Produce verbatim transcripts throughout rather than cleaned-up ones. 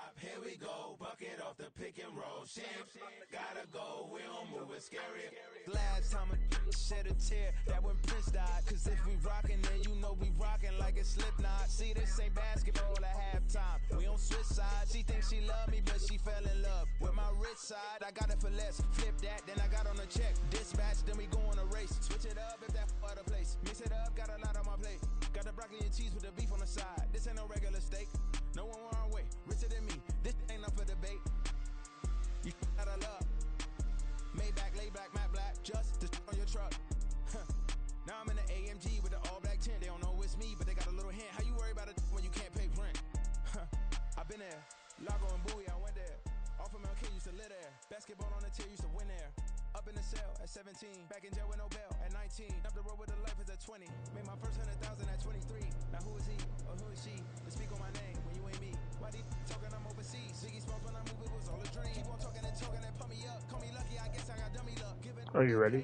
Here we go, bucket off the pick and roll. Champs, gotta go, we don't move it scary. Last time I shed a tear, that when Prince died. Cause if we rockin', then you know we rockin' like a Slipknot. See, this ain't basketball at halftime. We don't switch sides. She thinks she love me, but she fell in love with my rich side. I got it for less. Flip that, then I got on a check. Dispatch, then we go on a race. Switch it up if that other place. Mix it up, got a lot on my plate. Got the broccoli and cheese with the beef on the side. This ain't no regular steak. No one wrong way, richer than me. This ain't up for debate. You out of love. Maybach, lay black, matte black, just to on your truck. Huh. Now I'm in the A M G with the all black tint. They don't know it's me, but they got a little hint. How you worry about it when you can't pay rent? Huh. I've been there. Lago and Bowie, I went there. Off of Mel K used to live there. Basketball on the tier used to win there. Up in the cell at seventeen. Back in jail with no bail at nineteen. Up the road with the life is at twenty. Made my first hundred thousand at twenty-three. Now who is he or who is she to speak on my name when you ain't me? Why they talking I'm overseas? Ziggy Smalls when I move it was all a dream. Keep on talking and talking and pump me up. Call me lucky, I guess I got dummy luck. Give it. Are you ready?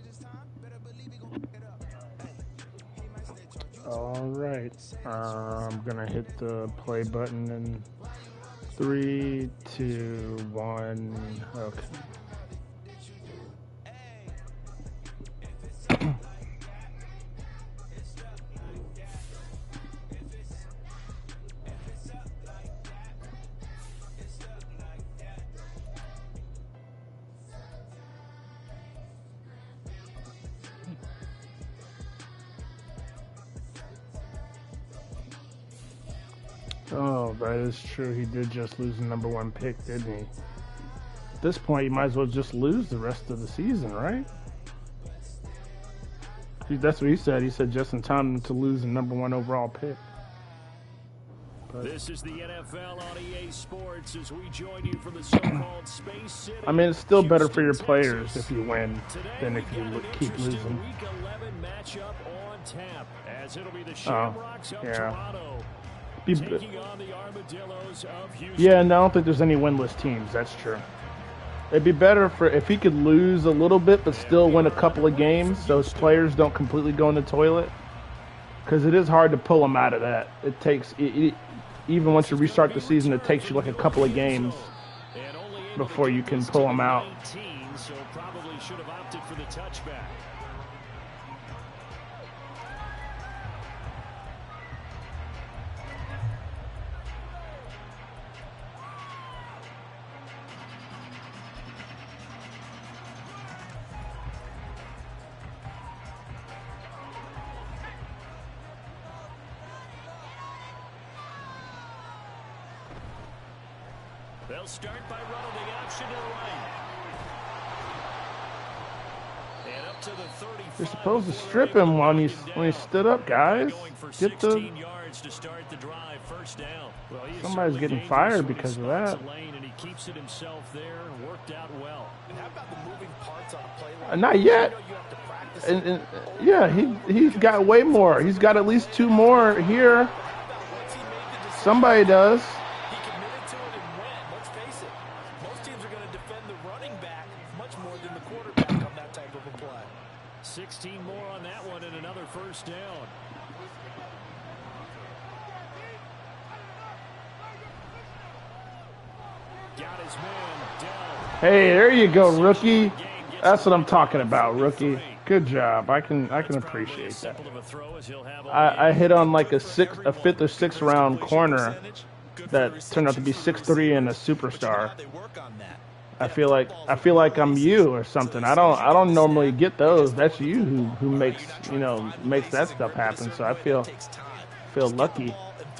All right. Uh, I'm gonna hit the play button in three, two, one. Okay. Oh, that is true. He did just lose the number one pick, didn't he? At this point, you might as well just lose the rest of the season, right? That's what he said. He said just in time to lose the number one overall pick. But, this is the N F L on E A Sports as we join you from the so-called Space City. I mean, it's still better for your players if you win than if you keep losing. Week eleven matchup on tap as it'll be the Oh, Shamrocks of yeah. Toronto. Be, Taking on the Armadillos of Houston. yeah, no, I don't think there's any winless teams. That's true. It'd be better for if he could lose a little bit, but still win a couple of games, so his players don't completely go in the toilet. Because it is hard to pull them out of that. It takes, it, it, even once you restart the season, it takes you like a couple of games before you can pull them out. So probably should have opted for the touchback. They'll start by running the option to the right. And up to the thirty-five. You're supposed to strip him when he when he stood up, guys. Get the. yards to start the drive, first down. Well, Somebody's getting fired because of that. And he keeps it himself there and worked out well. And how about the moving parts on a play like Uh, not yet. And, and yeah, he he's got way more. He's got at least two more here. Somebody does. sixteen more on that one and another first down. Got his man down. Hey, there you go, rookie. That's what I'm talking about, rookie. Good job. I can I can appreciate that. I, I hit on like a six, a fifth or sixth round corner that turned out to be six three and a superstar. I feel like I feel like I'm you or something. I don't I don't normally get those. That's you who, who makes you know makes that stuff happen. So I feel feel lucky.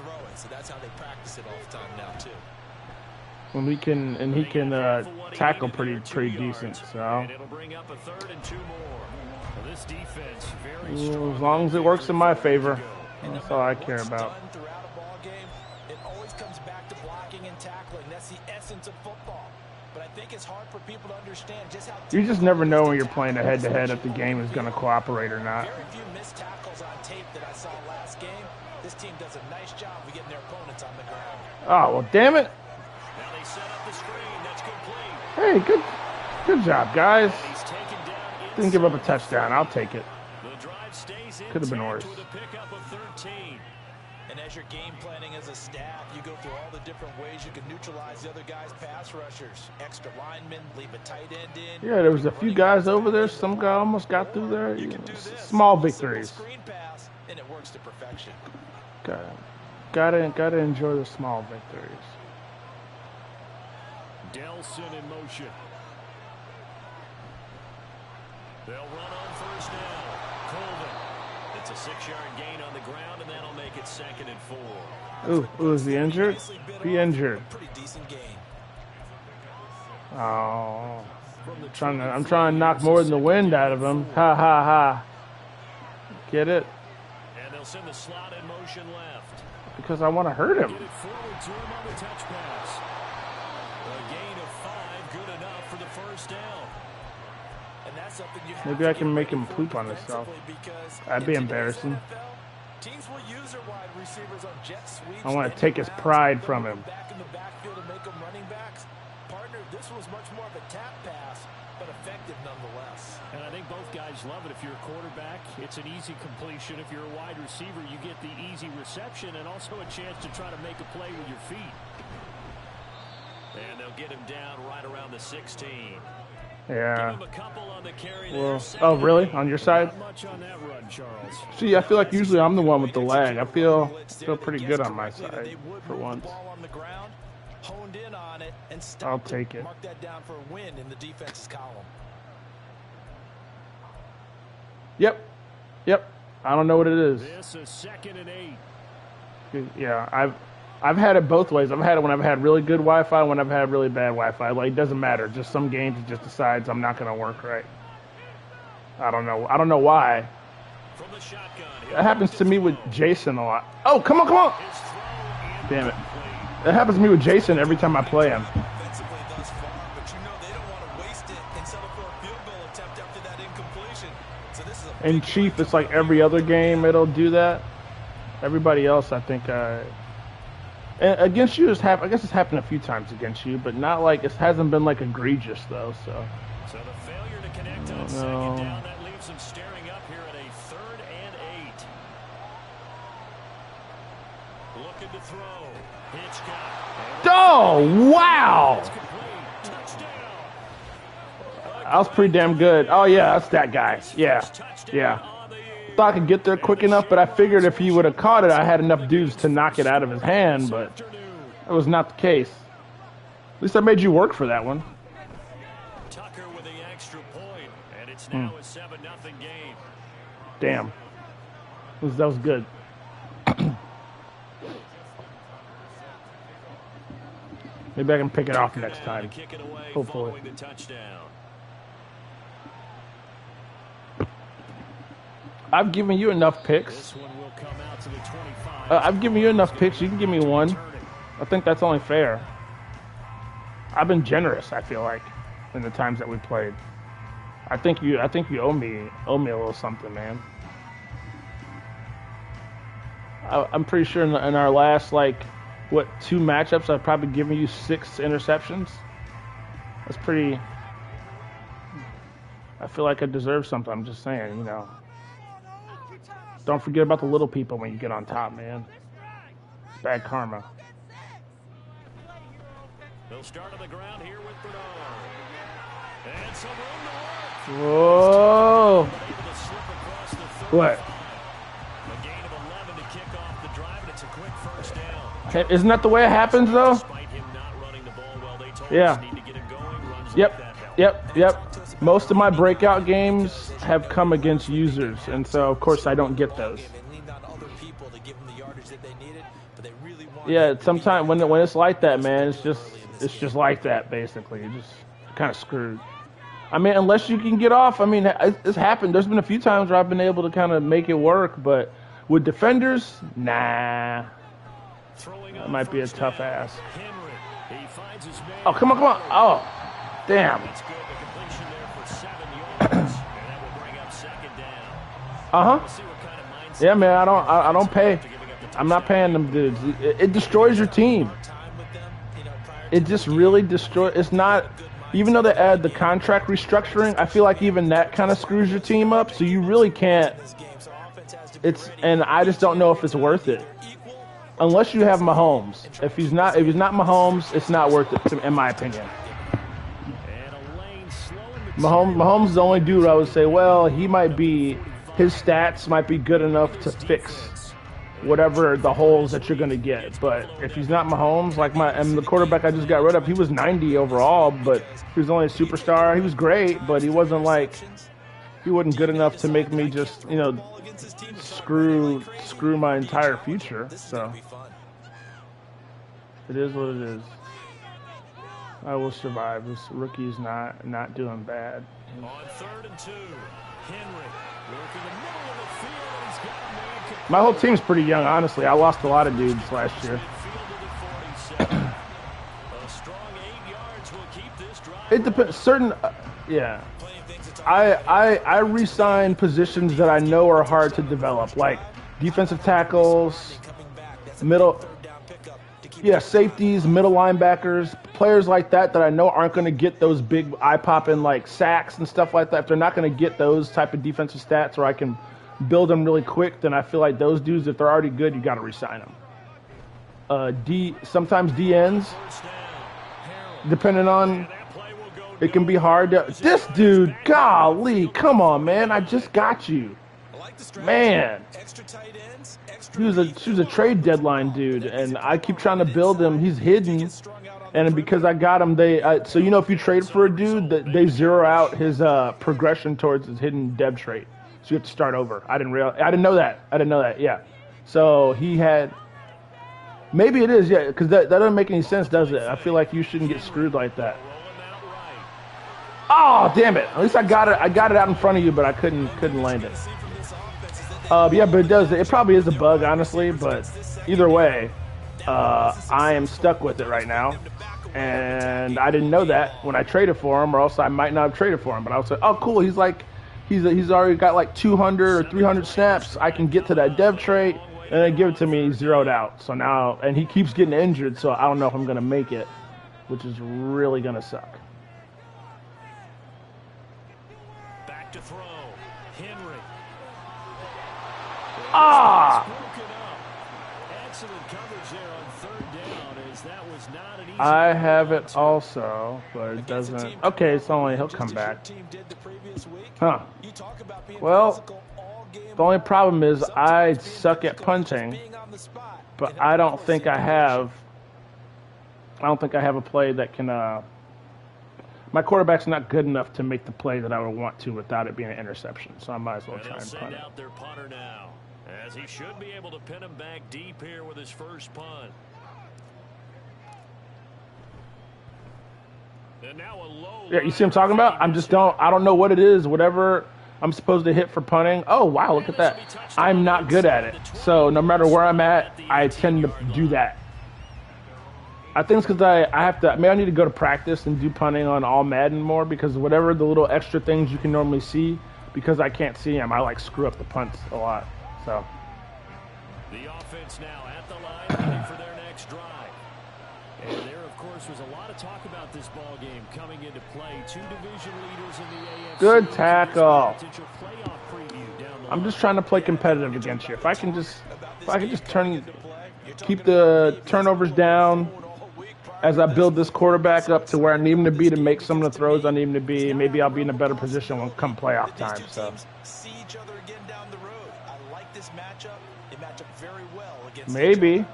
When we can and he can uh, tackle pretty pretty decent. So as long as it works in my favor, that's all I care about. It always comes back to blocking and tackling. That's the essence of football. But I think it's hard for people to understand just how you just never know when you're playing a head-to-head if the game is going to cooperate or not. Very few missed tackles on tape that I saw last game. This team does a nice job of getting their opponents on the ground. Oh, well, damn it. Now they set up the screen. That's complete. Hey, good good job, guys. Didn't give up a touchdown. I'll take it. Could have been worse. And as you're game planning as a staff, you go through all the different ways you can neutralize the other guy's pass rushers. Extra linemen, leave a tight end in. Yeah, there was a few guys over there. Some guy almost got through there. You know, small victories. Screen pass, and it works to perfection. Got gotta gotta enjoy the small victories. Delson in motion. They'll run on first down. Colvin. It's a six-yard gain on the ground, and that'll make it second and four. Ooh, ooh, is he injured? He injured. Pretty decent gain. Oh, I'm trying to, I'm trying to knock more than the wind out of him. Ha ha ha. Get it? And they'll send the slot in motion left. Because I want to hurt him. Get it forward to him on the touch pass. A gain of five, good enough for the first down. And that's something you have Maybe I to can get make ready him for poop on himself. defensively because That'd in be today's embarrassing. N F L, teams will use their wide receivers on jet sweeps. I wanna and take his routes. pride They'll from move him. Back in the backfield and make them running backs. Partner, this was much more of a tap pass, but effective nonetheless. And I think both guys love it. If you're a quarterback, it's an easy completion. If you're a wide receiver, you get the easy reception and also a chance to try to make a play with your feet. And they'll get him down right around the sixteen. Yeah. Give him a couple on the carry Well, there. oh, really? On your side? Not much on that run, Charles. See, I feel like usually I'm the one with the lag. I feel feel pretty good on my side for once. Ball on the ground, honed in on it, and stopped I'll take it. Mark that down for a win in the defense's column. Yep. Yep. I don't know what it is. This is second and eight. Yeah, I've I've had it both ways. I've had it when I've had really good Wi-Fi, when I've had really bad Wi-Fi. Like, it doesn't matter. Just some games it just decides I'm not going to work right. I don't know. I don't know why. From the shotgun. That happens to me with Jason a lot. Oh, come on, come on. Damn it. That happens to me with Jason every time I play him. Offensively thus far, but you know they don't want to waste it and settle for a field goal attempt after that incompletion. So this is a In Chief, it's like every other game it'll do that. Everybody else, I think, uh, and against you, it's hap- I guess it's happened a few times against you, but not like, it hasn't been like egregious though, so. So the failure to connect on Oh, second no. down, that leaves them staring up here at a third and eight. Looking to throw. Hitchcock. Oh, wow! It's complete. Touchdown. That was pretty damn good. Oh yeah, that's that guy. Yeah, Touchdown yeah. on the year. Thought I could get there quick enough, but I figured if he would have caught it, I had enough dudes to knock it out of his hand, but Afternoon. that was not the case. At least I made you work for that one. Tucker with the extra point, and it's now a seven nothing game. Damn. That was, that was good. Maybe I can pick it off next To time. kick it away Hopefully. following the touchdown. I've given you enough picks. This one will come out to the twenty-five. Uh, I've given you enough picks. You can give me one. I think that's only fair. I've been generous, I feel like, in the times that we played. I think you I think you owe me owe me a little something, man. I, I'm pretty sure in, the, in our last, like, what, two matchups, I've probably given you six interceptions. That's pretty... I feel like I deserve something. I'm just saying, you know. Don't forget about the little people when you get on top, man. It's bad karma. They'll start on the ground here with Bernard. And some room to work. Whoa! Able to slip across the thirty-five. What? A gain of eleven to kick off the drive, and it's a quick first down. Hey, isn't that the way it happens, though? Despite him not running the ball well, they told Yeah. us need to get him going. Runs like Yep, that help. yep, yep. Most of my breakout games have come against users, and so, of course, I don't get those. and leaned on other people to give them the yardage that they needed, but they really wanted Yeah, to sometimes when when it's like that, man, it's just it's just like that, basically. You're just kind of screwed. I mean, unless you can get off. I mean, it- it's happened. There's been a few times where I've been able to kind of make it work, but with defenders, nah. Throwing That on might be a first tough down. ass. Henry, he finds his man. Oh, come on, come on. Oh, damn. That's good. The completion there for seven yards, and that will bring up second down. Uh We'll huh. see what kind of mindset Yeah, man. I don't. I, I don't pay. to giving up the I'm not paying them dudes. It, it destroys your team. time with them, you know, prior It just really destroys. It's not. Even though they add the contract restructuring, I feel like even that kind of screws your team up. So you really can't. this game. So offense has to be It's ready. and I just don't know if it's worth it. Equal unless you have Mahomes. If he's not, if he's not Mahomes, it's not worth it, in my opinion. Mahomes, Mahomes is the only dude I would say, well, he might be, his stats might be good enough to fix whatever the holes that you're going to get. But if he's not Mahomes, like my, and the quarterback I just got rid of, he was ninety overall, but he was only a superstar. He was great, but he wasn't like, he wasn't good enough to make me just, you know, screw, screw my entire future. So it is what it is. I will survive. This rookie's not not doing bad. On third and two, Henry working the middle of the field, and he's got a man. My whole team's pretty young, honestly. I lost a lot of dudes last year. A strong eight yards will keep this drive. It depends. Certain, uh, yeah. I I I re-sign positions that I know are hard to develop, like defensive tackles, middle. Yeah, safeties, middle linebackers, players like that that I know aren't going to get those big eye-popping like sacks and stuff like that. If they're not going to get those type of defensive stats where I can build them really quick, then I feel like those dudes, if they're already good, you got to re-sign them. Uh, D, sometimes D Ns, depending on, it can be hard to. This dude, golly, come on, man! I just got you, man. He was a he was a trade deadline dude, and I keep trying to build him. He's hidden, and because I got him, they uh, so you know if you trade for a dude, that they zero out his uh, progression towards his hidden dev trait, so you have to start over. I didn't real I didn't know that. I didn't know that. Yeah, so he had. Maybe it is, yeah, because that that doesn't make any sense, does it? I feel like you shouldn't get screwed like that. Oh, damn it! At least I got it. I got it out in front of you, but I couldn't couldn't land it. Uh, yeah, but it does. It probably is a bug, honestly. But either way, uh, I am stuck with it right now, and I didn't know that when I traded for him, or else I might not have traded for him. But I was like, oh, cool. He's like, he's he's already got like two hundred or three hundred snaps. I can get to that dev trait, and they give it to me zeroed out. So now, and he keeps getting injured, so I don't know if I'm gonna make it, which is really gonna suck. Back to throw, Henry. Ah! Excellent coverage there on third down, as that was not an easy. I have it also, but it doesn't. Okay, it's only he'll come back. Huh. Well, the only problem is I suck at punting, but I don't think I have. I don't think I have a play that can. Uh, my quarterback's not good enough to make the play that I would want to without it being an interception, so I might as well try and punt it. Out their punter now, as he should be able to pin him back deep here with his first punt. And now a low yeah, you see what I'm talking about? I'm just don't. I don't know what it is. Whatever I'm supposed to hit for punting. Oh wow, look at that! I'm not good at it. So no matter where I'm at, I tend to do that. I think it's because I, I have to, maybe I need to go to practice and do punting on all Madden more, because whatever the little extra things you can normally see, because I can't see them, I like screw up the punts a lot. So. The offense now at the line, ready for their next drive. And there, of course, was a lot of talk about this ball game coming into play. Two division leaders in the A F C. Good tackle. I'm just trying to play competitive against you. If I can just, if I can just turn, keep the turnovers down. As I build this quarterback up to where I need him to be to make some of the throws I need him to be, maybe I'll be in a better position when come playoff time. So maybe.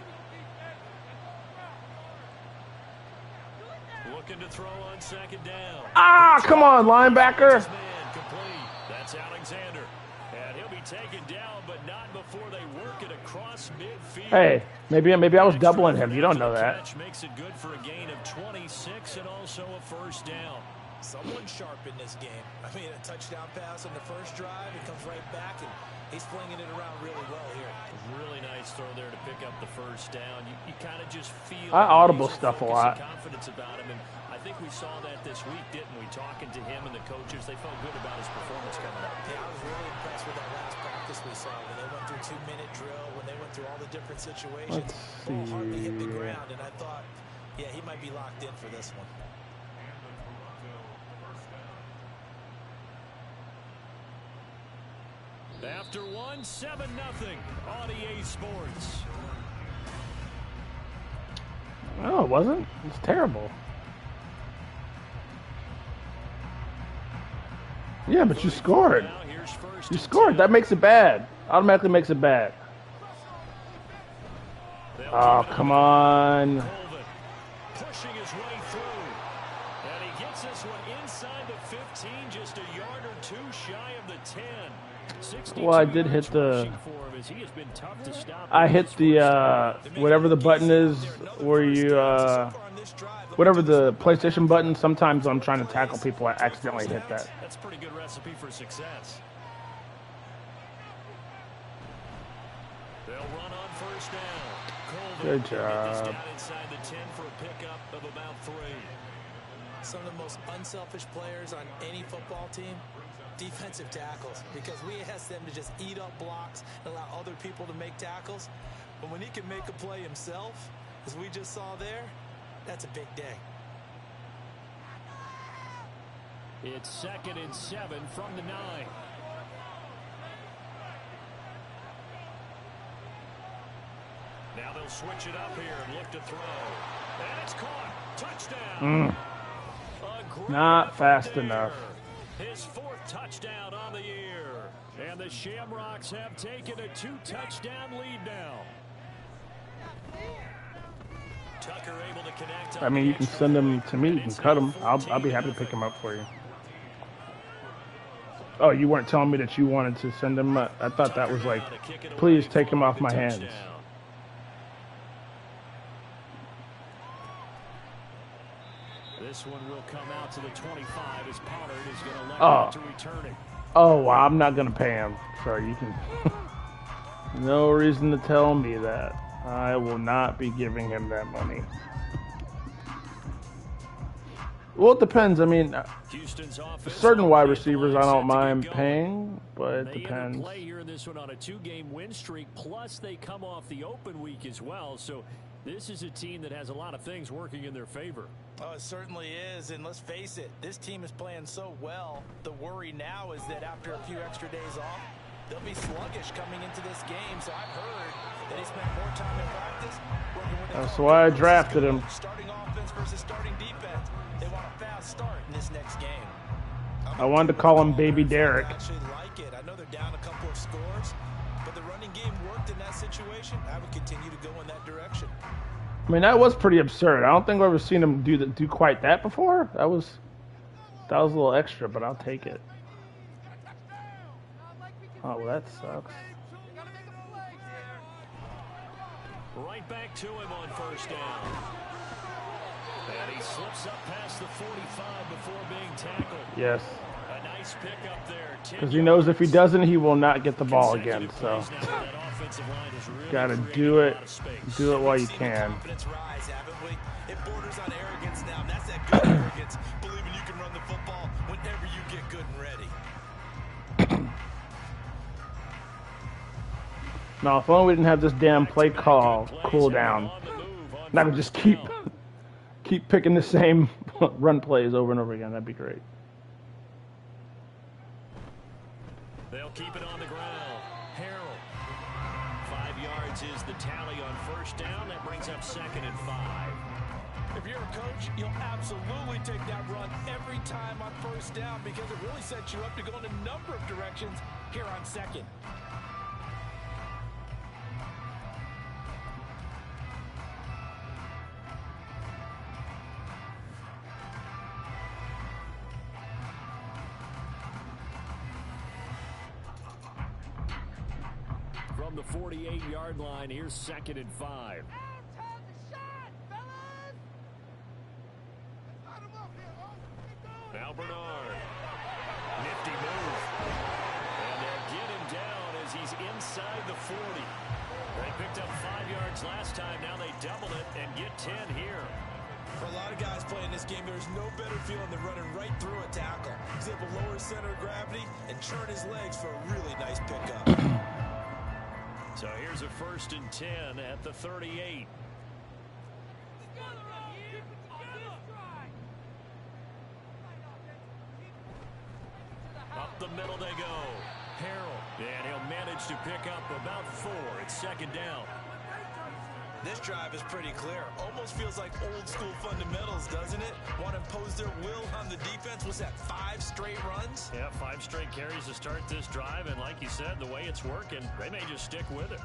Looking to throw on second down. Ah, come on, linebacker. That's Alexander. And he'll be taken down, but not before they work it across midfield. Hey, maybe maybe I was doubling him. You don't know that. Makes it good for a gain of twenty-six and also a first down. Someone sharp in this game. I mean, a touchdown pass on the first drive. It comes right back, and he's flinging it around really well here. Really nice throw there to pick up the first down. You, you kind of just feel I audible stuff a lot. Confidence about him, and I think we saw that this week, didn't we? Talking to him and the coaches, they felt good about his performance coming up. Yeah, I was really impressed with that last practice we saw when they went through two-minute drill, when they went through all the different situations. Ball hardly hit the ground, and I thought, yeah, he might be locked in for this one. After one, seven nothing on E A Sports. No, it wasn't. It's terrible. Yeah, but you scored. You scored. That makes it bad. Automatically makes it bad. Oh, come on. Pushing his way through. And he gets this one inside the fifteen, just a yard or two shy of the ten. Well, I did hit the... I hit the, uh, whatever the button is where you, uh, whatever the PlayStation button, sometimes I'm trying to tackle people, I accidentally hit that. That's a pretty good recipe for success. They'll run on first down. Good job. Down inside the ten for a pickup of about three. Some of the most unselfish players on any football team, defensive tackles, because we ask them to just eat up blocks and allow other people to make tackles. But when he can make a play himself, as we just saw there, that's a big day. It's second and seven from the nine. Now they'll switch it up here and look to throw. And it's caught. Touchdown. Mm. Not fast there. enough. His fourth touchdown on the year. And the Shamrocks have taken a two-touchdown lead now. Tucker able to connect. I mean, you can send them to me. You can cut them. I'll, I'll be happy to pick them up for you. Oh, you weren't telling me that you wanted to send them? I thought that was like, please take them off my hands. This one will come out to the twenty-five as Pollard is going to let oh. to return it. Oh, well, I'm not going to pay him. So you can... No reason to tell me that. I will not be giving him that money. Well, it depends. I mean, certain wide receivers I don't mind paying, but it depends. They play here in this one on a two-game win streak, plus they come off the open week as well. So this is a team that has a lot of things working in their favor. Oh, it certainly is, and let's face it, this team is playing so well. The worry now is that after a few extra days off, they'll be sluggish coming into this game. So I've heard that he spent more time in practice working with. That's why I drafted him. Starting offense versus starting defense. They want a fast start in this next game. I wanted to call him Baby Derek. I actually like it. I know they're down a couple of scores, but the running game worked in that situation. I would continue to go in that direction. I mean, that was pretty absurd. I don't think I've ever seen him do that, do quite that before. That was that was a little extra, but I'll take it. Oh, well, that sucks. Right back to him on first down. And he slips up past the forty-five before being tackled. Yes. A nice pickup there. Because he knows if he doesn't, he will not get the ball again. So, gotta do it. Do it while you can. It borders on arrogance now. That's that good arrogance, believing you can run the football whenever you get good and ready. No, if only we didn't have this damn play call cool down. Not to just keep keep picking the same run plays over and over again. That'd be great. They'll keep it on the ground. Harrell. Five yards is the tally on first down. That brings up second and five. If you're a coach, you'll absolutely take that run every time on first down because it really sets you up to go in a number of directions here on second. From the forty-eight yard line, here's second and five. Now Bernard. Nifty move. And they'll get him down as he's inside the forty. They picked up five yards last time. Now they double it and get ten here. For a lot of guys playing this game, there's no better feeling than running right through a tackle. He's able to lower his center of gravity and churn his legs for a really nice pickup. So here's a first and ten at the thirty-eight. Up the middle they go. Harrell. And he'll manage to pick up about four. It's second down. This drive is pretty clear. Almost feels like old school fundamentals, doesn't it? Want to impose their will on the defense. Was that five straight runs? Yeah, five straight carries to start this drive. And like you said, the way it's working, they may just stick with it.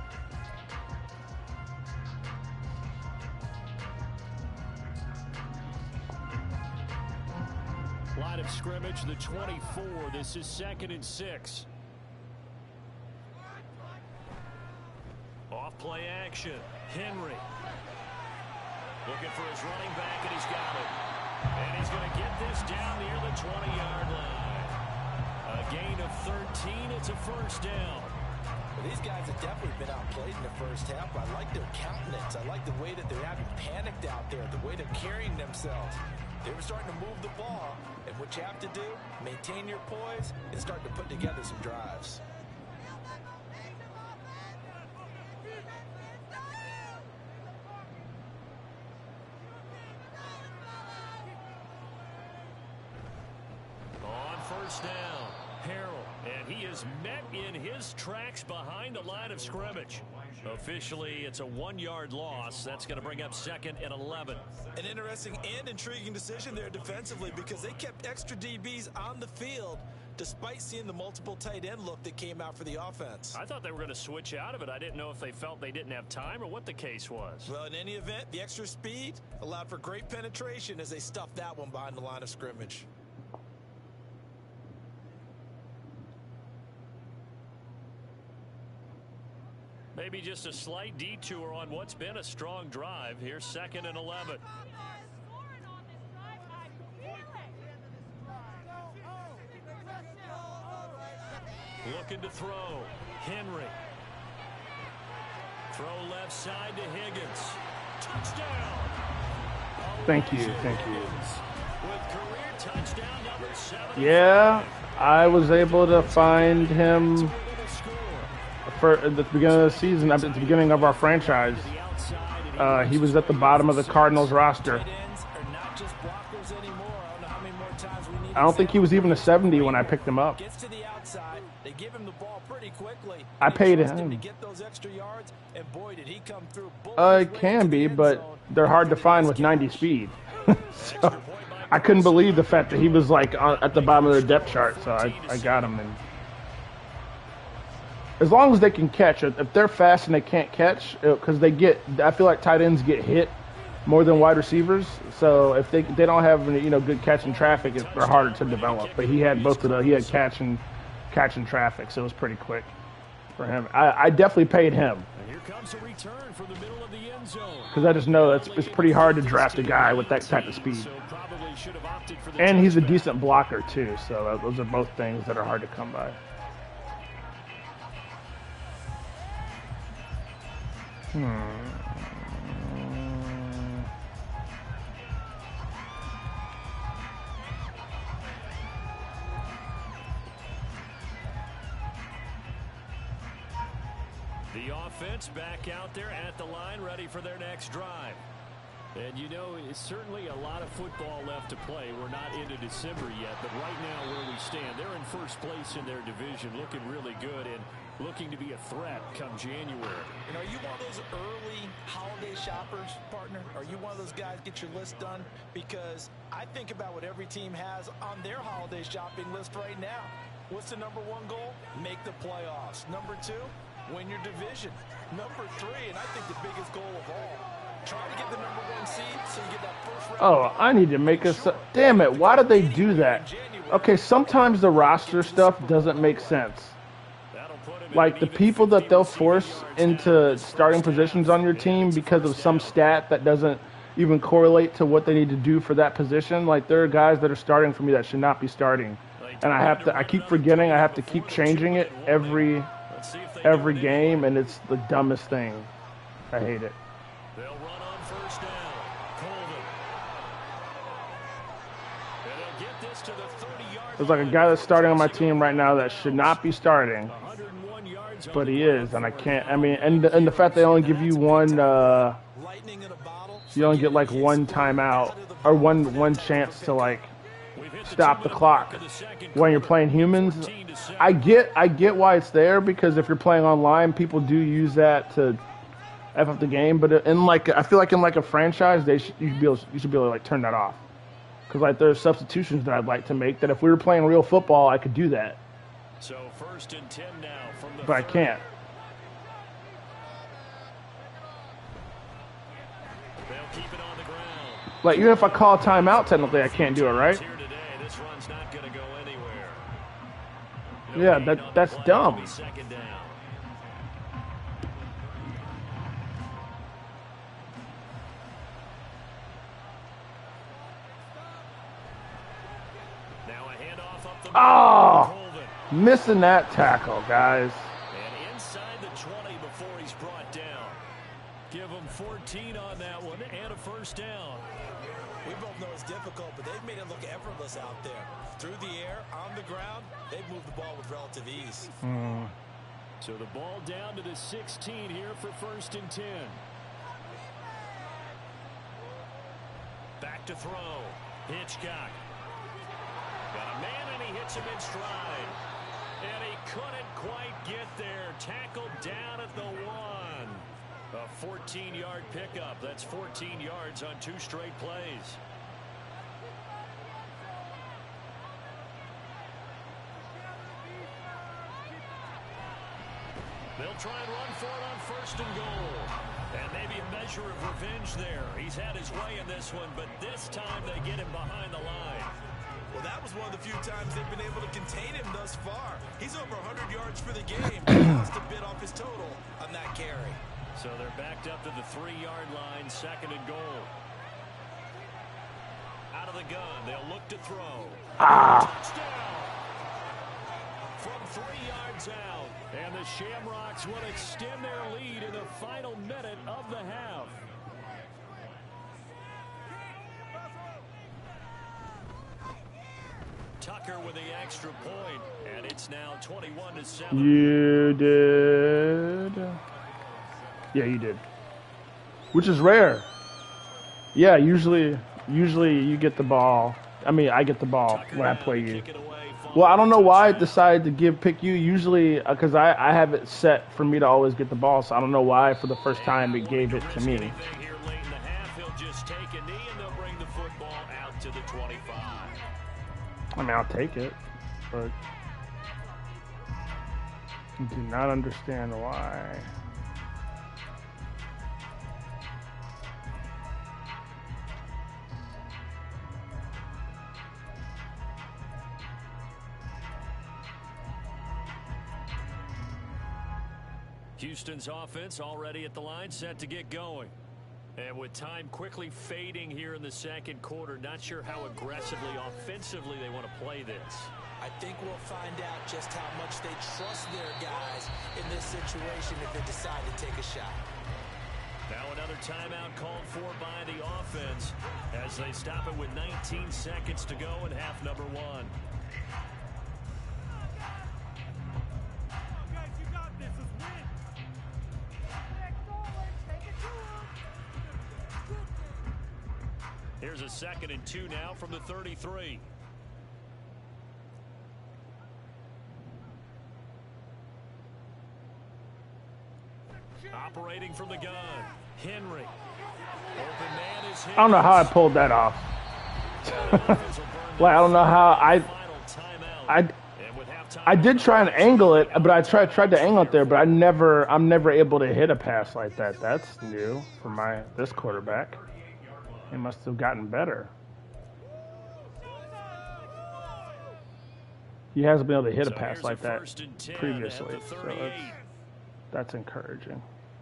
Line of scrimmage, the twenty-four. This is second and six. Off play action. Henry. Looking for his running back, and he's got it. And he's going to get this down near the twenty-yard line. A gain of thirteen. It's a first down. Well, these guys have definitely been outplayed in the first half. I like their countenance. I like the way that they're having panicked out there, the way they're carrying themselves. They were starting to move the ball, and what you have to do, maintain your poise and start to put together some drives. On first down, Harrell, and he is met in his tracks behind the line of scrimmage. Officially, it's a one-yard loss. That's going to bring up second and eleven. An interesting and intriguing decision there defensively because they kept extra D Bs on the field despite seeing the multiple tight end look that came out for the offense. I thought they were going to switch out of it. I didn't know if they felt they didn't have time or what the case was. Well, in any event, the extra speed allowed for great penetration as they stuffed that one behind the line of scrimmage. Maybe just a slight detour on what's been a strong drive. Here's second and eleven. Looking to throw. Henry. Throw left side to Higgins. Touchdown. Thank you, thank you. With career touchdown number seven. Yeah, I was able to find him for at the beginning of the season, at the beginning of our franchise. Uh, he was at the bottom of the Cardinals roster. I don't think he was even a seventy when I picked him up. I paid him. Uh, it can be, but they're hard to find with ninety speed. So I couldn't believe the fact that he was like on, at the bottom of their depth chart, so I, I got him. And as long as they can catch, if they're fast and they can't catch, because they get, I feel like tight ends get hit more than wide receivers. So if they they don't have you know good catch and traffic, it's, they're harder to develop. But he had both of the, he had catch and catch and traffic, so it was pretty quick for him. I, I definitely paid him. Here comes a return from the middle of the end zone. Because I just know it's it's pretty hard to draft a guy with that type of speed. And he's a decent blocker too. So those are both things that are hard to come by. Hmm. The offense back out there at the line, ready for their next drive. And you know, it's certainly a lot of football left to play. We're not into December yet, but right now where we stand, they're in first place in their division, looking really good and looking to be a threat come January. And are you one of those early holiday shoppers, partner? Are you one of those guys get your list done? Because I think about what every team has on their holiday shopping list right now. What's the number one goal? Make the playoffs. Number two, win your division. Number three, and I think the biggest goal of all, try to get the number one seed so you get that first round. Oh, I need to make us. Damn it! Why did they do that? Okay, sometimes the roster stuff doesn't make sense. Like the people that they'll force into starting positions on your team because of some stat that doesn't even correlate to what they need to do for that position. Like there are guys that are starting for me that should not be starting, and I have to. I keep forgetting. I have to keep changing it every every game, and it's the dumbest thing. I hate it. They'll run on first down. Colvin. And they'll get this to the thirty-yard There's like a guy that's starting on my team right now that should not be starting, but he is, and I can't. I mean, and and the fact they only give you one, uh, you only get like one timeout or one one chance to like stop the clock when you're playing humans. I get I get why it's there because if you're playing online, people do use that to F up the game. But in like, I feel like in like a franchise, they should, you should be able, you should be able to like turn that off. Because like there's substitutions that I'd like to make that if we were playing real football, I could do that. So first and ten now from the but I can't. They'll keep it on the ground. Like even if I call a timeout, technically I can't do it, right? Here today, this run's not going to go anywhere. Yeah, that that's dumb. Second down. Now a handoff up the Oh, missing that tackle, guys. And inside the twenty before he's brought down. Give him fourteen on that one and a first down. We both know it's difficult, but they've made it look effortless out there. Through the air, on the ground, they've moved the ball with relative ease. Mm. So the ball down to the sixteen here for first and ten. Back to throw. Hitchcock. Got a man and he hits him in stride. And he couldn't quite get there. Tackled down at the one. A fourteen-yard pickup. That's fourteen yards on two straight plays. They'll try and run for it on first and goal. And maybe a measure of revenge there. He's had his way in this one, but this time they get him behind the line. Well, that was one of the few times they've been able to contain him thus far. He's over one hundred yards for the game. He lost a bit off his total on that carry. So they're backed up to the three-yard line, second and goal. Out of the gun, they'll look to throw. Ah. Touchdown! From three yards out. And the Shamrocks will extend their lead in the final minute of the half. Tucker with the extra point, and it's now twenty-one to seven. You did. Yeah, you did. Which is rare. Yeah, usually, usually you get the ball. I mean, I get the ball Tucker when I down play to you. kick it away, Well, I don't know why I touchdown. decided to give pick you. Usually, because I, I have it set for me to always get the ball, so I don't know why for the first time it gave it to me. Anything here late in the half, he'll just take a knee and they'll bring the football out to the twenty-five. I mean, I'll take it, but I do not understand why. Houston's offense already at the line, set to get going. And with time quickly fading here in the second quarter, not sure how aggressively, offensively they want to play this. I think we'll find out just how much they trust their guys in this situation if they decide to take a shot. Now another timeout called for by the offense as they stop it with nineteen seconds to go in half number one. Here's a second and two now from the thirty-three. Operating from the gun, Henry. Open man is I don't know how I pulled that off. Like, I don't know how I, I, I did try and angle it, but I tried tried to angle it there, but I never, I'm never able to hit a pass like that. That's new for my this quarterback. He must have gotten better. He hasn't been able to hit a So pass here's like a that first and ten previously, at the so thirty-eight. that's, that's encouraging.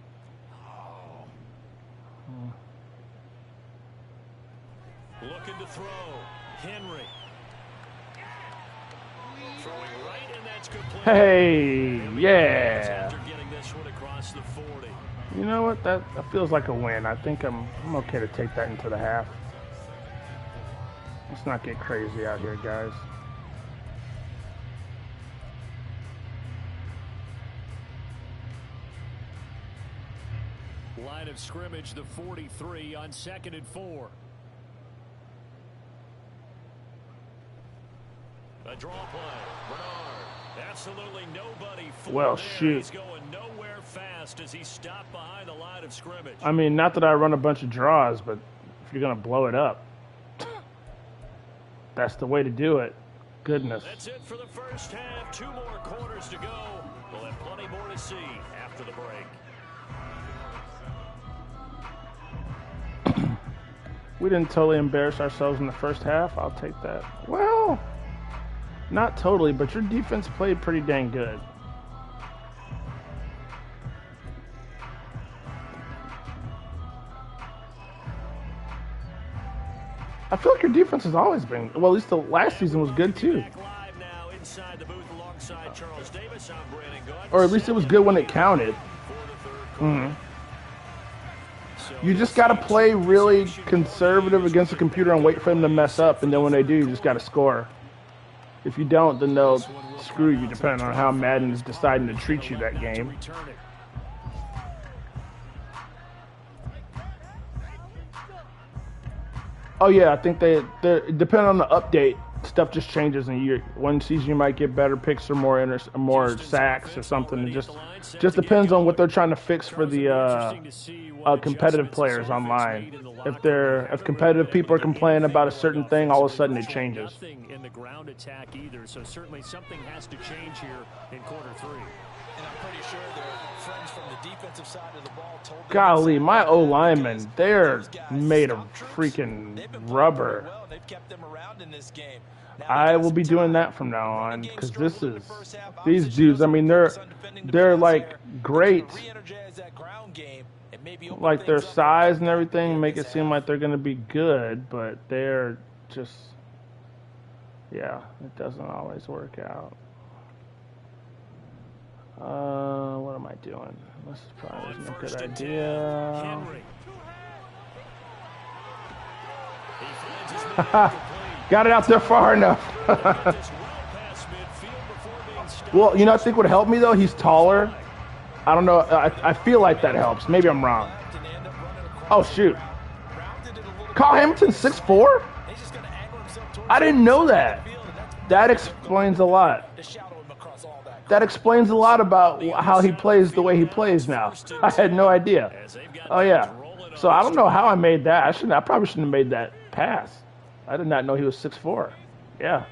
Looking to throw, Henry. Throwing right, and that's complete. Hey, yeah. After getting this one across the forty. You know what? That, that feels like a win. I think I'm I'm okay to take that into the half. Let's not get crazy out here, guys. Line of scrimmage, the forty-three on second and four. A draw play. Bernard Absolutely nobody. Well, shoot. He's going nowhere fast as he stopped behind the line of scrimmage. I mean, not that I run a bunch of draws, but if you're going to blow it up, that's the way to do it. Goodness. That's it for the first half. Two more quarters to go. We'll have plenty more to see after the break. We didn't totally embarrass ourselves in the first half. I'll take that. Well, not totally, but your defense played pretty dang good. I feel like your defense has always been, well, at least the last season was good too. Or at least it was good when it counted. Mm-hmm. You just got to play really conservative against the computer and wait for them to mess up, and then when they do, you just got to score. If you don't, then they'll screw you, depending on how Madden is deciding to treat you that game. Oh yeah, I think they, depending on the update, stuff just changes in a year. One season you might get better picks or more inter more sacks or something. It just just depends on what they're trying to fix for the uh, uh, competitive players online. If they're if competitive people are complaining about a certain thing, all of a sudden it changes. In the ground attack either, so certainly something has to change here in quarter three. And I'm pretty sure their friends from the defensive side of the ball told them. Golly, my O linemen, they're made of freaking rubber. They've kept them around in this game. I will be doing that from now on, because this is these dudes. I mean, they're they're like great, like their size and everything make it seem like they're going to be good, but they're just, yeah, it doesn't always work out. Uh, what am I doing? This is probably isn't a good idea. Got it out there far enough. Well, you know, I think would help me though. He's taller. I don't know. I, I feel like that helps. Maybe I'm wrong. Oh shoot! Kyle Hamilton's six foot four? I didn't know that. That explains a lot. That explains a lot about how he plays the way he plays now. I had no idea. Oh yeah. So I don't know how I made that. I shouldn't. I probably shouldn't have made that pass. I did not know he was six foot four. Yeah.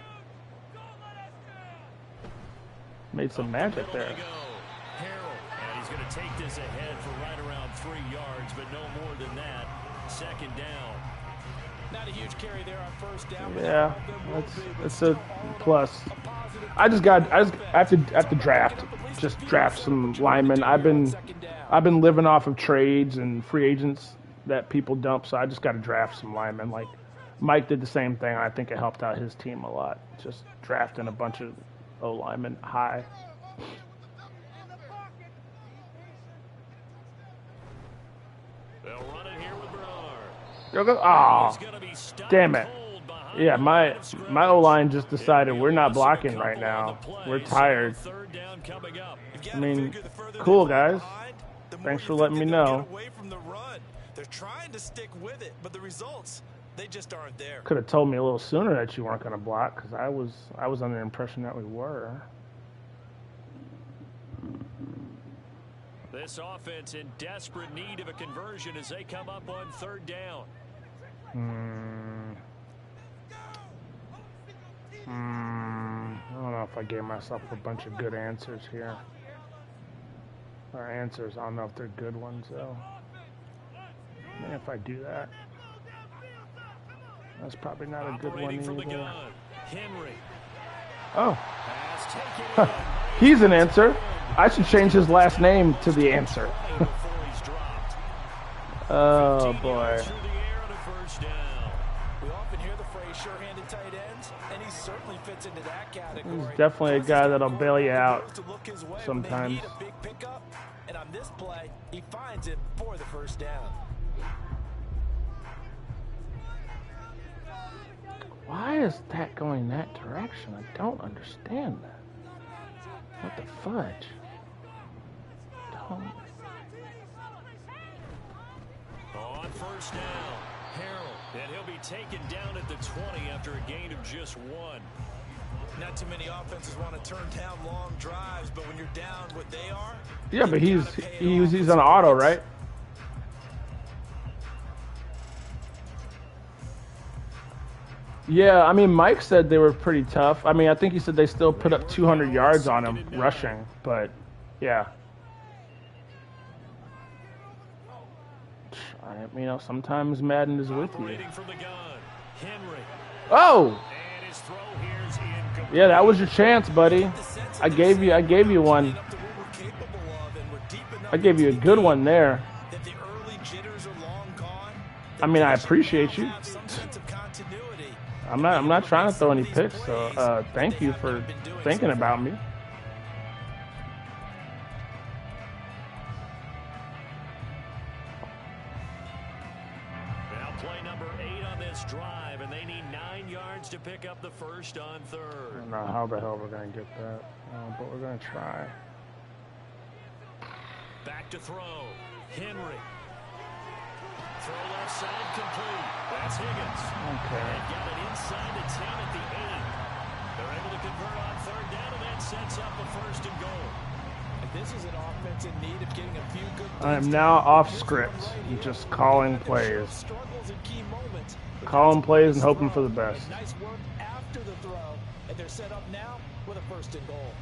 Made some magic there. And he's going to take this ahead for right around three yards, but no more than that. Second down. Not a huge carry there on first down. Yeah, that's that's a plus. I just got. I just I have to I have to draft. Just draft some linemen. I've been I've been living off of trades and free agents that people dump. So I just got to draft some linemen. Like Mike did the same thing. I think it helped out his team a lot. Just drafting a bunch of O linemen high. They'll run it here with Bernard. Go go! Oh, damn it! Yeah, my my O line just decided we're not blocking right now. We're tired. I mean, cool guys. Thanks for letting me know. They're trying to stick with it, but the results, they just aren't there. Could have told me a little sooner that you weren't going to block, because I was I was under the impression that we were. This offense in desperate need of a conversion as they come up on third down. Hmm. Hmm. I don't know if I gave myself a bunch of good answers here. Or answers. I don't know if they're good ones though. Maybe if I do that. That's probably not a good one either. Henry. Oh. He's an answer. I should change his last name to the answer. Oh boy. We often hear the phrase sure-handed tight ends, and he certainly fits into that category. He's definitely a guy that'll bail you out sometimes. And on this play, he finds it for the first down. Why is that going that direction? I don't understand that. What the fudge? Don't. On first down, Harold, and he'll be taken down at the twenty after a gain of just one. Not too many offenses want to turn down long drives, but when you're down what they are. Yeah, but he's he's he's on auto, right? Yeah, I mean, Mike said they were pretty tough. I mean, I think he said they still put up two hundred yards on him rushing, but yeah. I, you know, sometimes Madden is with you. Oh! Yeah, that was your chance, buddy. I gave you, I gave you one. I gave you a good one there. I mean, I appreciate you. I'm not, I'm not trying to throw any picks, so uh, thank you for thinking about me. Now play number eight on this drive, and they need nine yards to pick up the first on third. I don't know how the hell we're gonna get that, uh, but we're gonna try. Back to throw, Henry. Throw left side complete. That's Higgins. Okay. And got it inside the ten at the eight. They're able to convert on third down, and that sets up a first and goal. And this is an offense in need of getting a few good. I am now off script. I'm just calling plays. Calling plays and hoping for the best. Nice work after the throw, and they're set up now with a first and goal.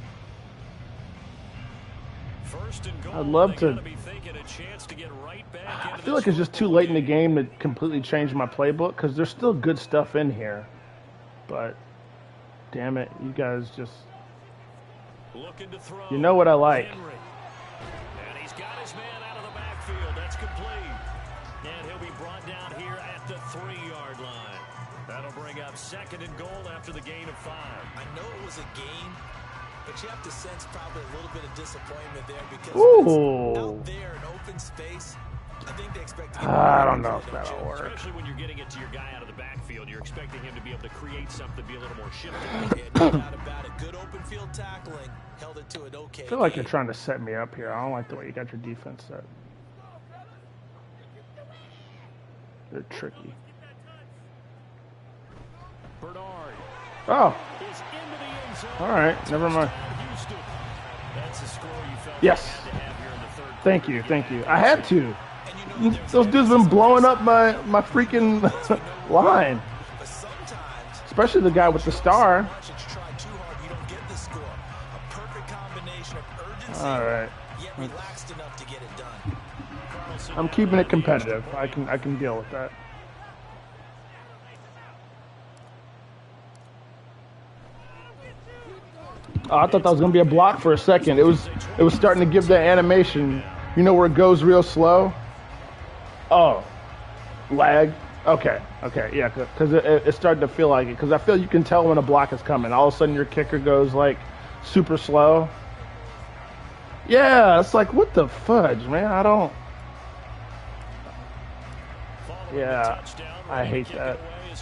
First and goal. I'd love to. Be a chance to get right back I feel like it's just too late in the game to completely change my playbook because there's still good stuff in here. But damn it, you guys just. Looking to throw. You know what I like. Henry. And he's got his man out of the backfield. That's complete. And he'll be brought down here at the three-yard line. That'll bring up second and goal after the gain of five. I know it was a gain, but you have to sense probably a little bit of disappointment there because Ooh. out there in open space, I think they expect to get I don't know if that'll work. Especially when you're getting it to your guy out of the backfield, you're expecting him to be able to create something, be a little more shifty. No doubt about it. Good open field tackling held it to an okay. I feel like game. you're trying to set me up here. I don't like the way you got your defense set. They're tricky. Bernard. Oh. Is into the end zone. All right. Never mind. That's a score you felt Yes. you had to have here in the third Thank you. Thank you. I had to. Those dudes been blowing up my, my freaking line. Especially the guy with the star. All right. I'm keeping it competitive. I can I can deal with that. Oh, I thought that was gonna be a block for a second. It was it was starting to give that animation. You know where it goes real slow? Oh, lag. Okay, okay, yeah, because it, it started to feel like it. Because I feel you can tell when a block is coming. All of a sudden, your kicker goes like super slow. Yeah, it's like what the fudge, man. I don't. Yeah, I hate that.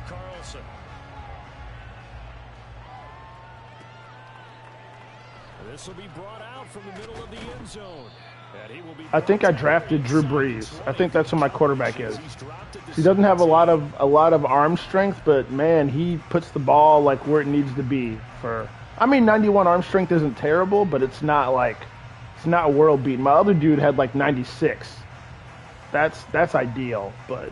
This will be brought out from the middle of the end zone. I think I drafted Drew Brees. I think that's who my quarterback is. He doesn't have a lot of a lot of arm strength, but man, he puts the ball like where it needs to be. For I mean, ninety-one arm strength isn't terrible, but it's not like it's not world beating. My other dude had like ninety-six. That's that's ideal, but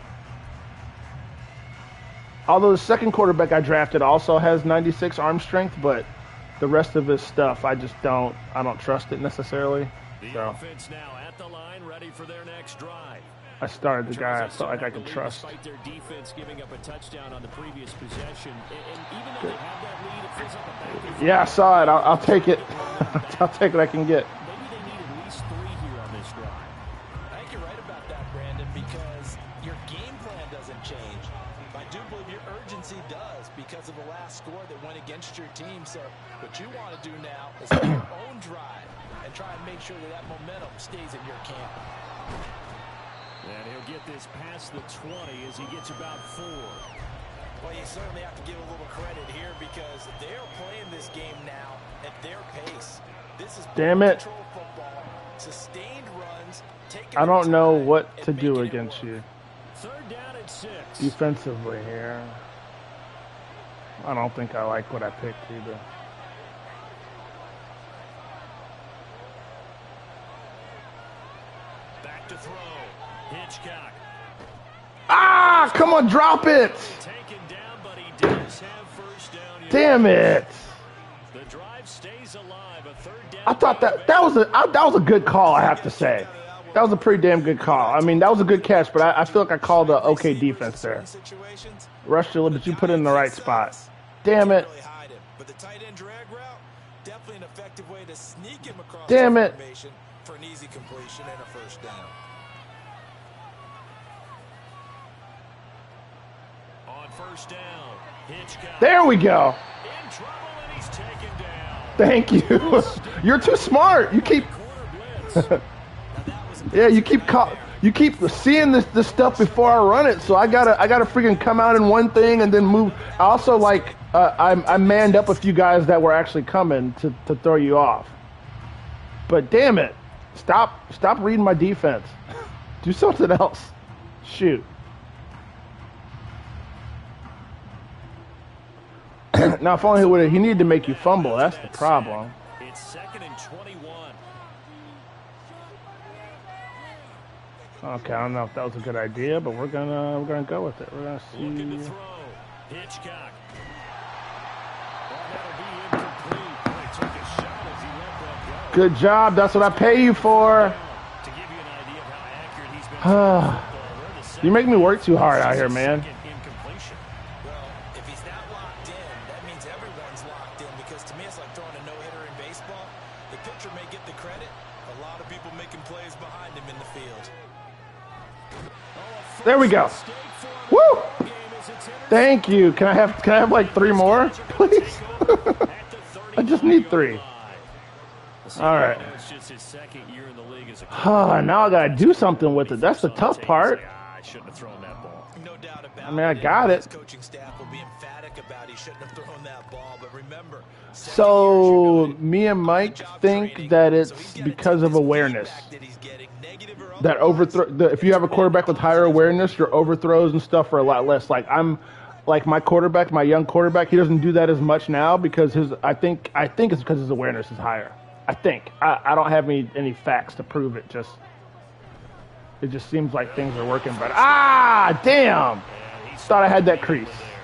although the second quarterback I drafted also has ninety-six arm strength, but the rest of his stuff I just don't I don't trust it necessarily. The so. offense now at the line, ready for their next drive. I started the guy I felt like I could trust. Despite their defense giving up a touchdown on the previous possession, and even though they have that lead, it feels like a back and forth. Yeah, I saw it. I'll, I'll take it. I'll take what I can get. Maybe they need at least three here on this drive. I think you're right about that, Brandon, because your game plan doesn't change. I do believe your urgency does because of the last score that went against your team. So what you want to do now is have your own drive and try and make sure that that momentum stays in your camp. And he'll get this past the twenty as he gets about four. Well, you certainly have to give a little credit here because they're playing this game now at their pace. This is Damn it. control football, sustained runs. I don't know what to do against you. Third down at six. Defensively here. I don't think I like what I picked either. Hitchcock. Ah, come on, drop it. Taken down, but he does have first down. Damn it. The drive stays alive. A third down. I thought that that was a I, that was a good call, I have to say. That was a pretty damn good call. I mean, that was a good catch, but I, I feel like I called a okay defense there. Rush Chilla, but you put it in the right spot. Damn it. Damn it. For an easy completion and a first down. On first down, Hitchcock. There we go. In trouble, and he's taken down. Thank you. You're too smart. You keep Yeah, you keep call, you keep seeing this this stuff before I run it, so I gotta I gotta freaking come out in one thing and then move. I also like uh, I I manned up a few guys that were actually coming to to throw you off. But damn it, stop stop reading my defense. Do something else. Shoot. Now if only he would he needed to make you fumble. That's the problem. It's second and twenty-one. Okay, I don't know if that was a good idea, but we're gonna we're gonna go with it. We're gonna see. Looking to throw. Hitchcock. Oh, that'll be incomplete. Boy, he took a shot as he let that go. Good job. That's what I pay you for. To give you an idea of how accurate he's been throwing the football, You make me work too hard out here, man. Incompletion. Well, if he's that locked in, that means everyone's locked in, because to me it's like throwing a no-hitter in baseball. The pitcher may get the credit, a lot of people making plays behind him in the field. There we go. Woo! Thank you. Can I have can I have like three more, please? I just need three. All right. Oh, now I gotta do something with it. That's the tough part. I shouldn't have thrown that ball. No doubt about it. I mean, I got it. Coaching staff will be emphatic about he shouldn't have thrown that ball, but remember, So me and Mike think that it's because of awareness. That overthrow. The, if you have a quarterback with higher awareness, your overthrows and stuff are a lot less. Like I'm, like my quarterback, my young quarterback, he doesn't do that as much now because his. I think I think it's because his awareness is higher. I think I, I don't have any any facts to prove it. Just it just seems like things are working. But ah, damn! Thought I had that crease.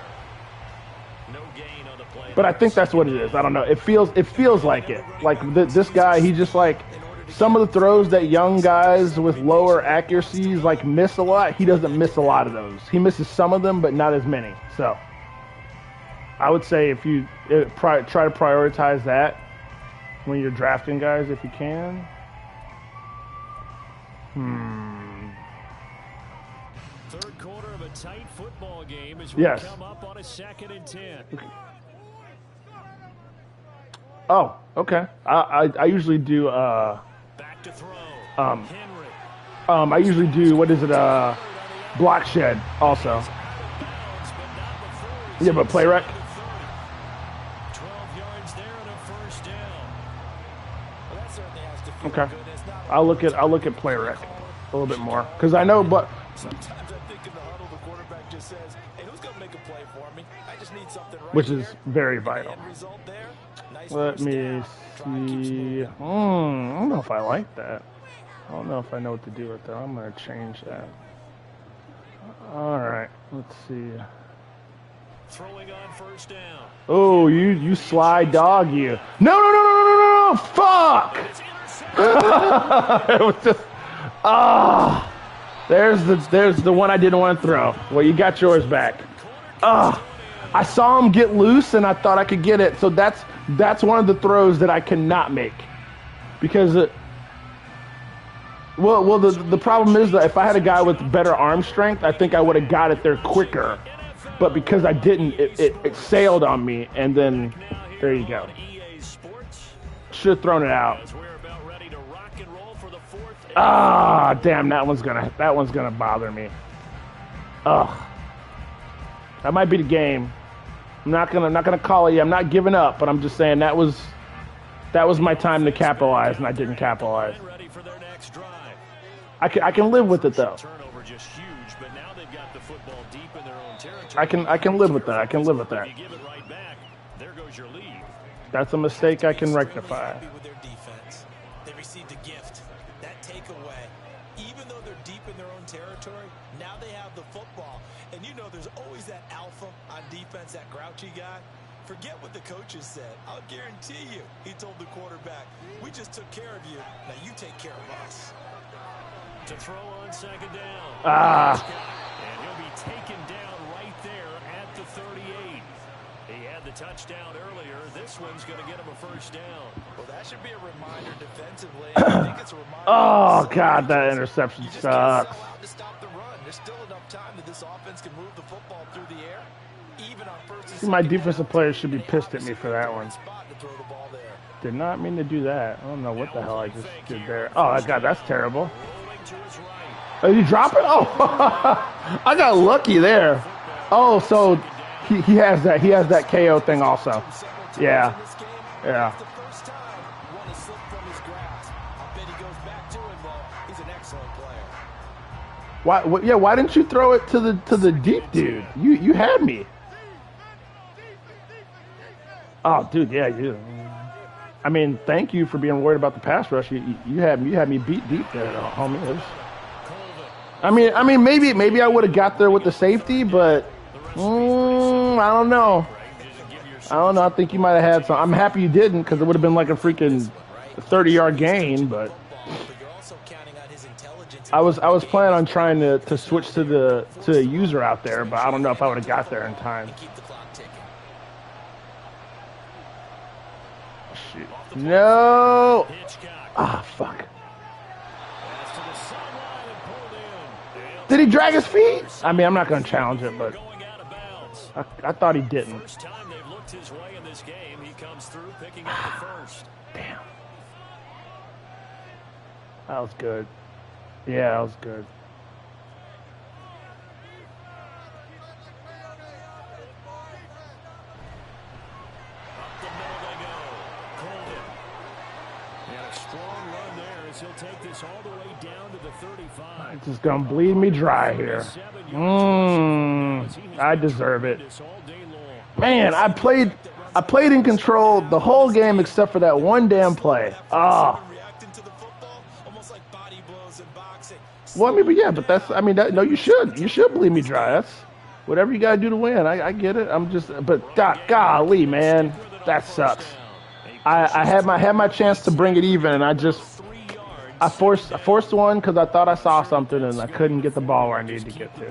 But I think that's what it is. I don't know. It feels it feels like it. Like th this guy, he just like some of the throws that young guys with lower accuracies like miss a lot. He doesn't miss a lot of those. He misses some of them, but not as many. So I would say if you uh, pri try to prioritize that when you're drafting guys, if you can. Hmm. Third quarter of a tight football game as we Yes. come up on a second and ten. Okay. Oh, okay. I, I I usually do uh Back to throw. um Henry. um I usually do what is it uh block shed also. Yeah, but play rec. twelve yards there and a first down. Well, that certainly has to feel Okay. good. It's not I'll look at I'll look at play rec a little bit more because I know, but Sometimes I think in the huddle, the quarterback just says, "Hey, who's gonna make a play for me? I just need something right which here." is very And the vital. end result there, nice Let first me down. Drive keeps see. moving. Hmm, I don't know if I like that. I don't know if I know what to do with that. I'm gonna change that. All right, let's see. Throwing on first down. Oh, you you sly dog, you. No, no, no, no, no, no, no, fuck! It's intercepted. It was just ah. There's the there's the one I didn't want to throw. Well, you got yours back. Ah, I saw him get loose and I thought I could get it. So that's that's one of the throws that I cannot make because it, well well the the problem is that if I had a guy with better arm strength, I think I would have got it there quicker. But because I didn't, it, it, it sailed on me and then there you go. Should have thrown it out. Ah, damn, that one's gonna that one's gonna bother me. Ugh. That might be the game. I'm not gonna I'm not gonna call it yet. I'm not giving up, but I'm just saying that was that was my time to capitalize and I didn't capitalize. I can I can live with it though. I can I can live with that. I can live with that. That's a mistake I can rectify. With their defense, they received a gift. That takeaway, even though they're deep in their own territory. tackle on defense, that grouchy guy, forget what the coaches said. I'll guarantee you he told the quarterback, we just took care of you. Now you take care of us. To throw on second down. Ah. And he'll be taken down right there at the thirty-eight. He had the touchdown earlier. This one's going to get him a first down. Well, that should be a reminder defensively. I think it's a reminder. Oh, God, that interception sucks. To stop the run. There's still enough time that this offense can move the football through the air. Even on first and See, my defensive players should be pissed at me for that one. to throw the ball there. Did not mean to do that. I don't know what the hell I just did there. Oh, God, that's terrible. Oh, did you drop it? Oh, I got lucky there. Oh, so he, he has that. He has that K O thing also. Yeah, yeah. Why? What, yeah. Why didn't you throw it to the to the deep dude? You you had me. Oh, dude. Yeah, you. I mean, thank you for being worried about the pass rush. You, you had you had me beat deep there, homie. It was, I mean, I mean, maybe maybe I would have got there with the safety, but mm, I don't know. I don't know. I think you might have had some. I'm happy you didn't, because it would have been like a freaking thirty-yard gain. But I was I was planning on trying to, to switch to the to a user out there, but I don't know if I would have got there in time. Shoot. No. Ah, fuck. Did he drag his feet? I mean, I'm not going to challenge it, but I, I thought he didn't. First time they've looked his way in this game, he comes through picking up the first. Damn. That was good. Yeah, that was good. Up the middle they go. Colvin. And a strong run there as he'll take this all the way down to the thirty-five. It's just going to bleed me dry here. Mmm. I deserve it. Man, I played I played in control the whole game except for that one damn play. Ah. Oh. Well, I mean, but yeah, but that's, I mean, that, no, you should. You should bleed me dry. That's whatever you got to do to win. I, I get it. I'm just, but God, golly, man, that sucks. I, I had my had my chance to bring it even, and I just, I forced I forced one because I thought I saw something, and I couldn't get the ball where I needed to get to.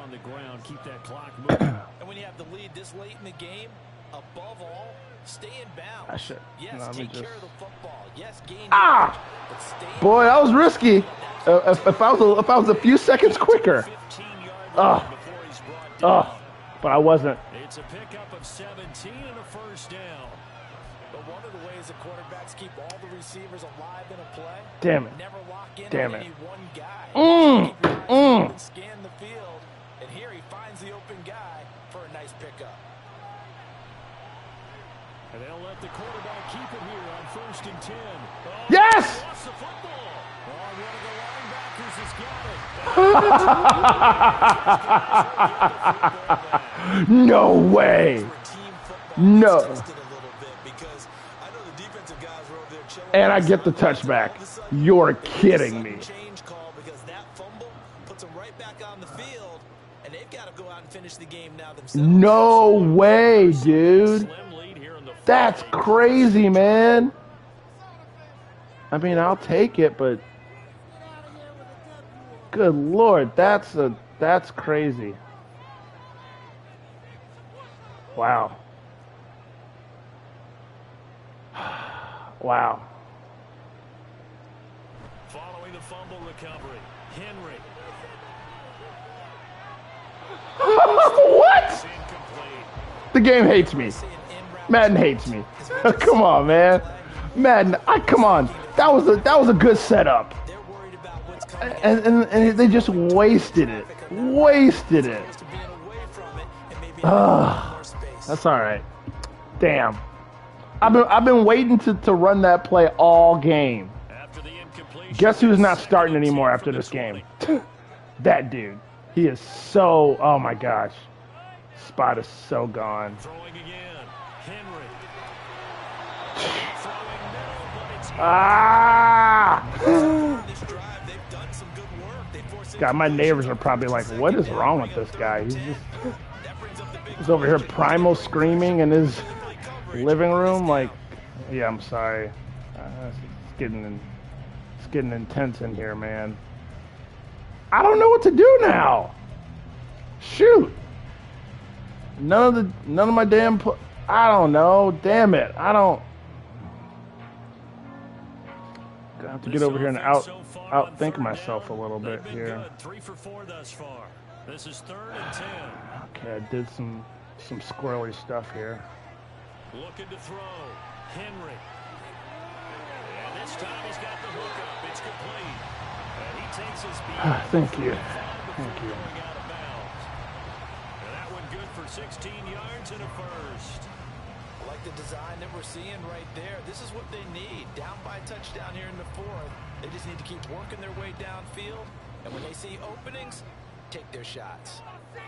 And when you have the lead this late in the game, above all, stay in bounds. I should. Yes, no, take just... care of the football. Yes, gain ah, boy, that was risky. Uh, if, if I was a, if I was a few seconds quicker. Oh, oh, but I wasn't. It's a pickup of seventeen and a first down. But one of the ways the quarterbacks keep all the receivers alive in a play. Damn it. Never lock in Damn on it. any one guy. Mm, mm. Scan the field, and here he finds the open guy for a nice pickup. And they'll let the quarterback keep it here on first and ten. Oh, yes! Lost the football. Oh, one of the linebackers has got it. No way. No. And I get the touchback. You're kidding me. No way, dude. That's crazy, man. I mean, I'll take it, but good Lord, that's a that's crazy. Wow. Wow. Following the fumble recovery, Henry. What? The game hates me. Madden hates me. Come on, man. Madden, I come on. That was a that was a good setup. And, and and they just wasted it. Wasted it. Ugh. That's all right. Damn. I've been I've been waiting to, to run that play all game. Guess who's not starting anymore after this game? That dude. He is so, oh my gosh. Spot is so gone. Throwing again. Henry. Ah! God, my neighbors are probably like, what is wrong with this guy? He's just... He's over here primal screaming in his living room. Like, yeah, I'm sorry. Uh, it's getting it's getting intense in here, man. I don't know what to do now. Shoot. None of the none of my damn. Pl- I don't know. Damn it. I don't. I have to get over here and out outthink myself a little bit here. Three for four thus far. This is third and ten. Okay, I did some some squirrely stuff here. Looking to throw. Henry. And this time he's got the hook up. It's complete. And he takes his speed. Thank you. Thank you. And that one good for sixteen yards and a first. I like the design that we're seeing right there. This is what they need. Down by a touchdown here in the fourth. They just need to keep working their way downfield. And when they see openings, take their shots.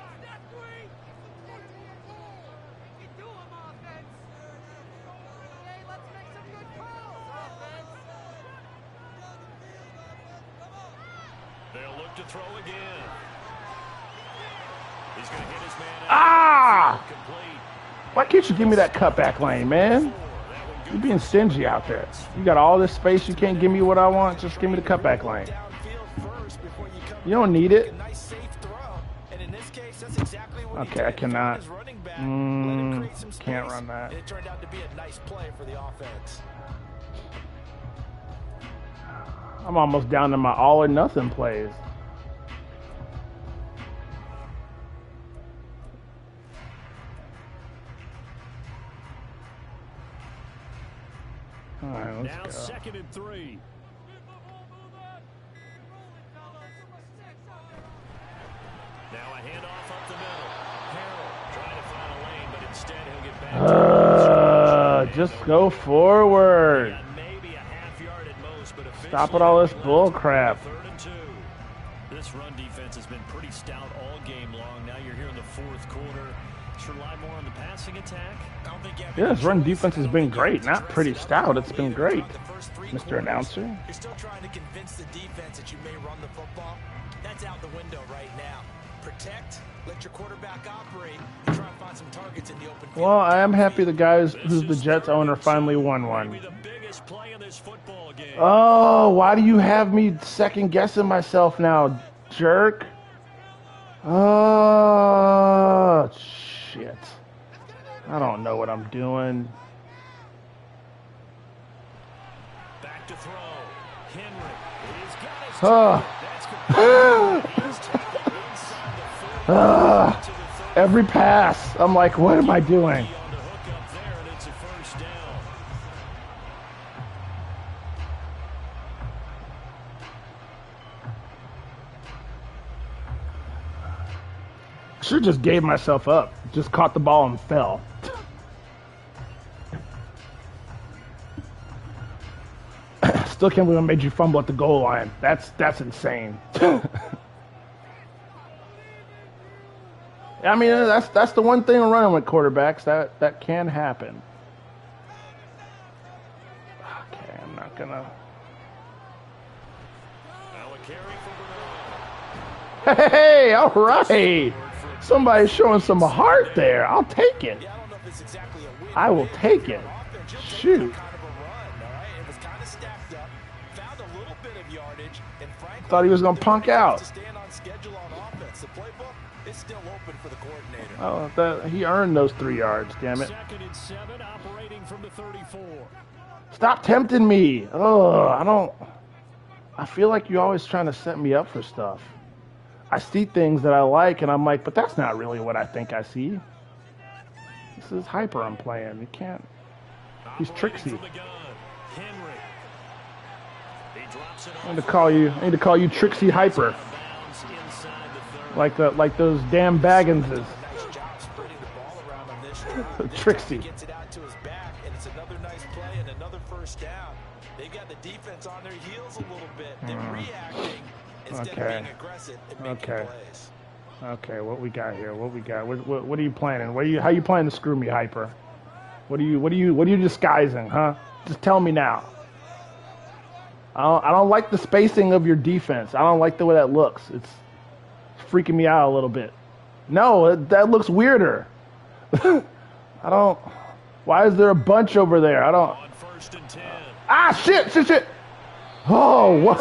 They'll look to throw again. He's going to hit his man out. Ah! Complete. Why can't you give me that cutback lane, man? You're being stingy out there. You got all this space. You can't give me what I want. Just give me the cutback lane. You don't need it. Okay, I cannot. Mm, can't run that. It turned out to be a nice play for the offense. I'm almost down to my all or nothing plays. All right, let's now go. Second and three. Now a handoff up the middle. Harrell trying to find a lane, but instead he'll get back. Uh, just go forward. Yeah, maybe a half yard at most, but Stop with all this bull crap. Third and two. This run defense has been pretty stout all game long. Now you're here in the fourth quarter. Should rely more on the passing attack. I don't think you have Yeah, this run defense has been great. Not pretty stout. It's been great, Mister Announcer. You're still trying to convince the defense that you may run the football. That's out the window right now. Protect, let your quarterback operate, and try and find some targets in the open field. Well, I am happy the guys who's the Jets owner finally won one. Oh, why do you have me second guessing myself now, jerk? Oh, shit. I don't know what I'm doing. Back to throw. Henry. He's got his Oh. uh, every pass, I'm like, what am I doing? Should just gave myself up. Just caught the ball and fell. Still can't believe I made you fumble at the goal line. That's that's insane. I mean, that's that's the one thing running with quarterbacks that that can happen. Okay, I'm not gonna. Hey, all right. Somebody's showing some heart there. I'll take it. I will take it. Shoot. Thought he was going to punk out. Oh, that, he earned those three yards, damn it. Stop tempting me. Oh, I don't... I feel like you're always trying to set me up for stuff. I see things that I like, and I'm like, but that's not really what I think I see. This is hyper I'm playing. You can't... He's tricksy. I need to call you. I need to call you Trixie Hyper, like the like those damn Bagginses. Trixie. Gets it out to his back, and it's another nice play and another first down. They've got the defense on their heels a little bit. They're mm. reacting instead okay. of being aggressive and making okay. plays. Okay, what we got here? What we got? What, what, what are you planning? What are you? How you planning to screw me, Hyper? What are you? What are you? What are you disguising, huh? Just tell me now. I don't, I don't like the spacing of your defense. I don't like the way that looks. It's freaking me out a little bit. No, it, that looks weirder. I don't. Why is there a bunch over there? I don't. Ah, shit, shit, shit. Oh, what?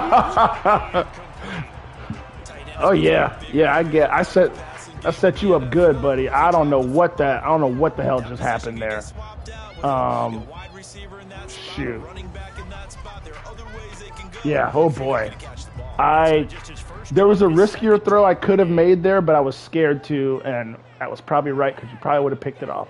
Oh yeah, yeah. I get. I set. I set you up good, buddy. I don't know what that. I don't know what the hell just happened there. Um. Shoot. Yeah. Oh boy. I. There was a riskier throw I could have made there, but I was scared to, and that was probably right because you probably would have picked it off.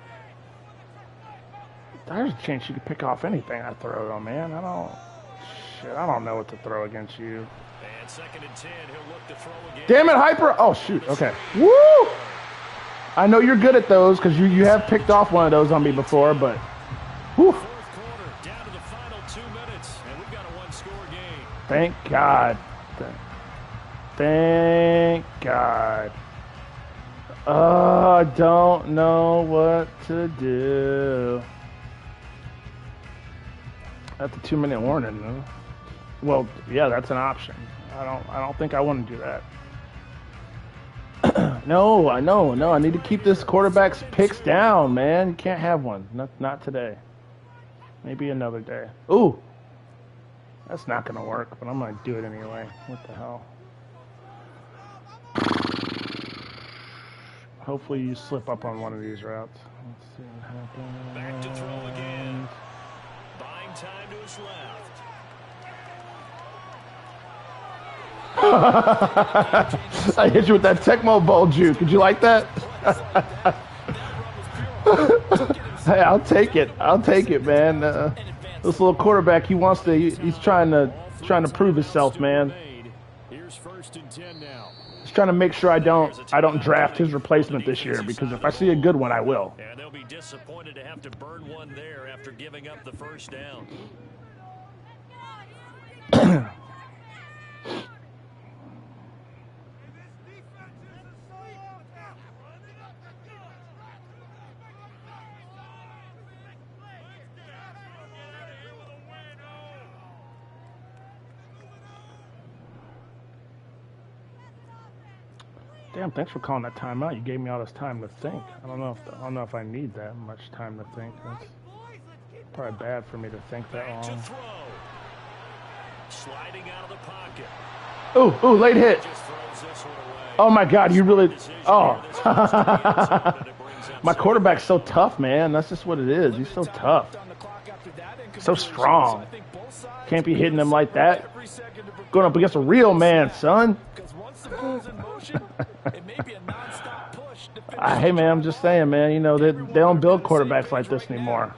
There's a chance you could pick off anything I throw, though, man. I don't. Shit, I don't know what to throw against you. And second and ten, he'll look to throw again. Damn it, Hyper! Oh shoot. Okay. Woo! I know you're good at those because you you have picked off one of those on me before, but. Whew. Fourth quarter, down to the final two minutes, and we've got a one-score game. Thank God. Thank God. Oh, I don't know what to do. That's a two-minute warning, though. Well, yeah, that's an option. I don't. I don't think I want to do that. No, I know. No, I need to keep this quarterback's picks down, man. You can't have one. Not not today. Maybe another day. Ooh, that's not gonna work. But I'm gonna do it anyway. What the hell? Hopefully you slip up on one of these routes. Let's see what happens. Back to throw again. Buying time to his left. I hit you with that Tecmo Bowl juke. Did you like that? Hey, I'll take it. I'll take it, man. Uh, this little quarterback, he wants to. He, he's trying to trying to prove himself, man. Here's first and ten now. He's trying to make sure I don't I don't draft his replacement this year because if I see a good one, I will. And they'll be disappointed to have to burn one there after giving up the first down. Damn, thanks for calling that timeout. You gave me all this time to think. I don't know if the, I don't know if I need that much time to think. That's probably bad for me to think that Back long. to throw. Sliding out of the pocket. Ooh, ooh, late hit. Just throws this one away. Oh my God, you really? Oh, my quarterback's so tough, man. That's just what it is. He's so tough, so strong. Can't be hitting him like that. Going up against a real man, son. Uh, hey man, I'm just saying, man. You know they they don't build quarterbacks like this anymore.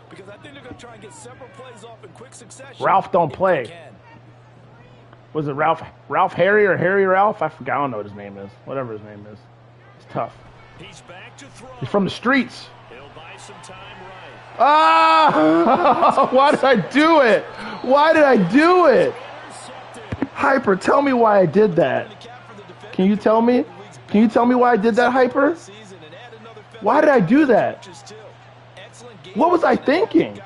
Ralph don't play. Was it Ralph Ralph Harry or Harry Ralph? I forgot. I don't know what his name is. Whatever his name is. He's tough. He's back to throw. He's from the streets. He'll buy some time right. Ah! Why did I do it? Why did I do it? Hyper, tell me why I did that. Can you tell me? Can you tell me why I did that, Hyper? Why did I do that? What was I thinking?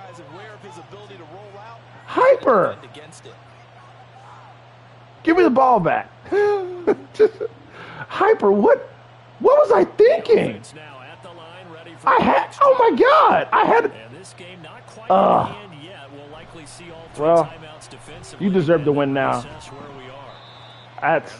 Hyper! Give me the ball back. Hyper, what? What was I thinking? I had. Oh my God! I had. Uh, well, you deserve to win now. That's.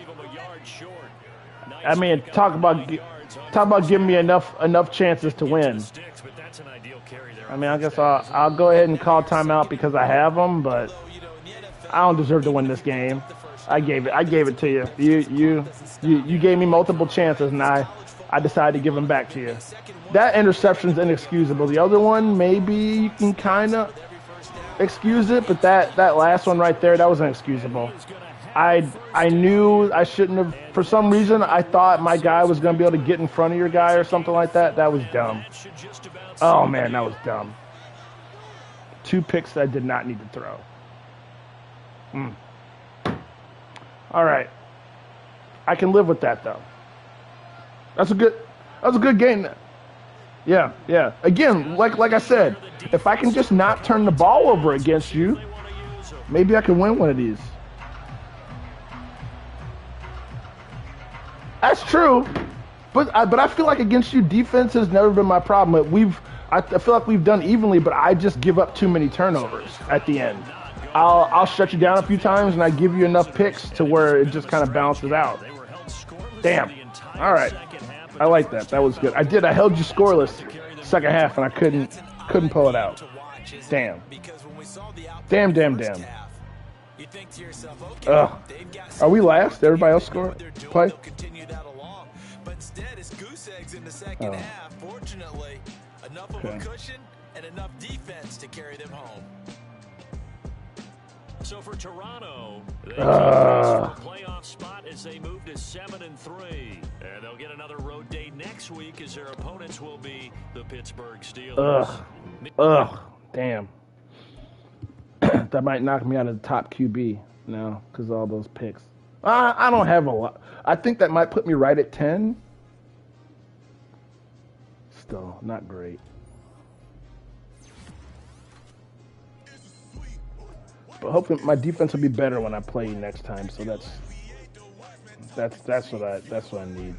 I mean, talk about talk about giving me enough enough chances to win. I mean, I guess I'll I'll go ahead and call timeout because I have them, but I don't deserve to win this game. I gave it I gave it to you. You you you you gave me multiple chances, and I I decided to give them back to you. That interception's inexcusable. The other one, maybe you can kind of excuse it, but that that last one right there, that was inexcusable. I I knew I shouldn't have. For some reason, I thought my guy was going to be able to get in front of your guy or something like that. That was dumb. Oh, man, that was dumb. Two picks that I did not need to throw. Mm. All right. I can live with that, though. That's a good that's a good game. Yeah, yeah. Again, like like I said, if I can just not turn the ball over against you, maybe I can win one of these. That's true. But I, but I feel like against you, defense has never been my problem. We've I, I feel like we've done evenly, but I just give up too many turnovers at the end. I'll I'll shut you down a few times, and I give you enough picks to where it just kind of balances out. Damn. All right. I like that. That was good. I did. I held you scoreless second half, and I couldn't couldn't pull it out. Damn. Damn, damn, damn. Ugh. Are we last? Everybody else score? Play? But instead, it's goose eggs in the second Oh. half. Fortunately, enough of Okay. a cushion and enough defense to carry them home. So for Toronto, they Uh. for a playoff spot as they move to seven and three, and they'll get another road date next week as their opponents will be the Pittsburgh Steelers. Ugh. Ugh. Damn. That might knock me out of the top Q B now because of all those picks. Uh, I don't have a lot. I think that might put me right at ten. Still, not great. But hopefully my defense will be better when I play you next time. So that's that's that's what I that's what I need.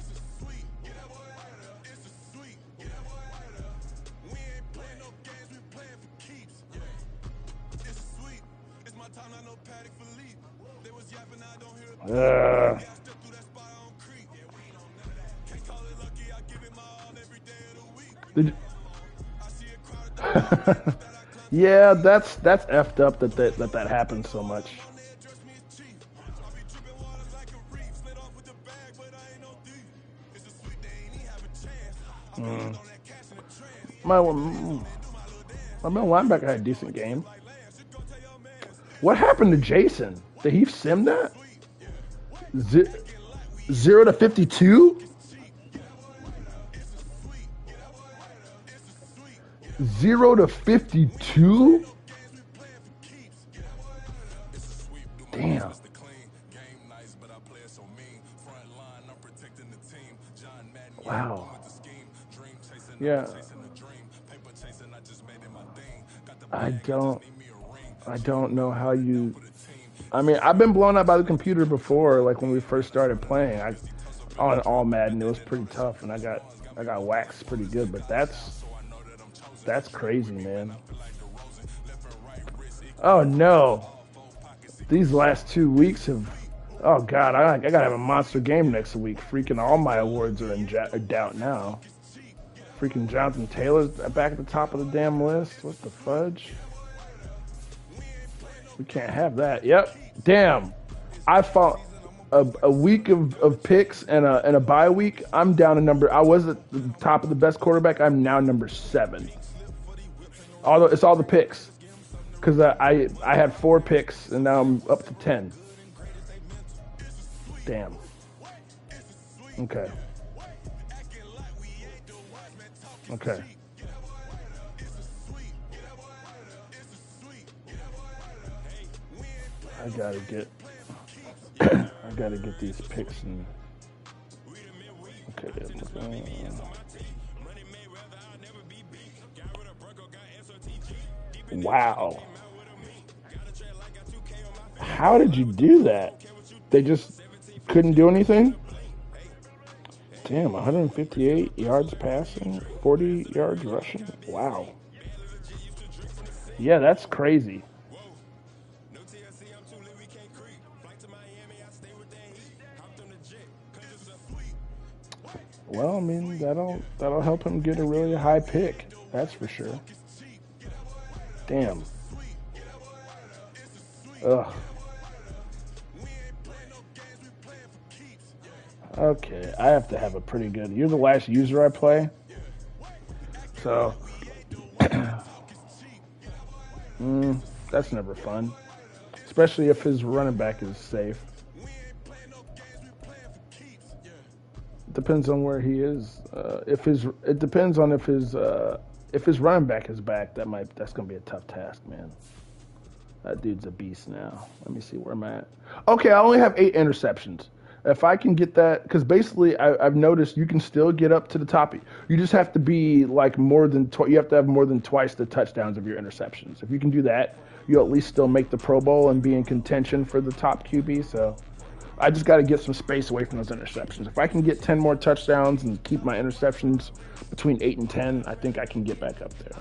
Uh, did yeah, that's that's effed up that that that, that happens so much. Mm. My mm, my middle linebacker had a decent game. What happened to Jason? Did he sim that? Z- zero to fifty-two? Zero to fifty-two? Damn. Wow. Yeah. I don't I don't know how you I mean, I've been blown out by the computer before, like when we first started playing. I on all Madden, it was pretty tough and I got I got waxed pretty good, but that's that's crazy, man. Oh no. These last two weeks have oh god, I, I gotta have a monster game next week. Freaking all my awards are in ja- doubt now. Freaking Jonathan Taylor's back at the top of the damn list. What the fudge? We can't have that. Yep. Damn. I fought a, a week of, of picks and a and a bye week. I'm down to number. I was at the top of the best quarterback. I'm now number seven. Although it's all the picks, because I, I I had four picks and now I'm up to ten. Damn. Okay. Okay. I gotta get. I gotta get these picks and. Okay. Uh, wow. How did you do that? They just couldn't do anything? Damn, one hundred fifty-eight yards passing, forty yards rushing. Wow. Yeah, that's crazy. Well, I mean, that'll that'll help him get a really high pick. That's for sure. Damn. Ugh. Okay, I have to have a pretty good. You're the last user I play, so mm, that's never fun, especially if his running back is safe. Depends on where he is. Uh, if his, it depends on if his, uh, if his running back is back. That might, that's gonna be a tough task, man. That dude's a beast now. Let me see where I'm at. Okay, I only have eight interceptions. If I can get that, because basically I, I've noticed you can still get up to the top. You just have to be like more than tw- you have to have more than twice the touchdowns of your interceptions. If you can do that, you'll at least still make the Pro Bowl and be in contention for the top Q B. So I just got to get some space away from those interceptions. If I can get ten more touchdowns and keep my interceptions between eight and ten, I think I can get back up there.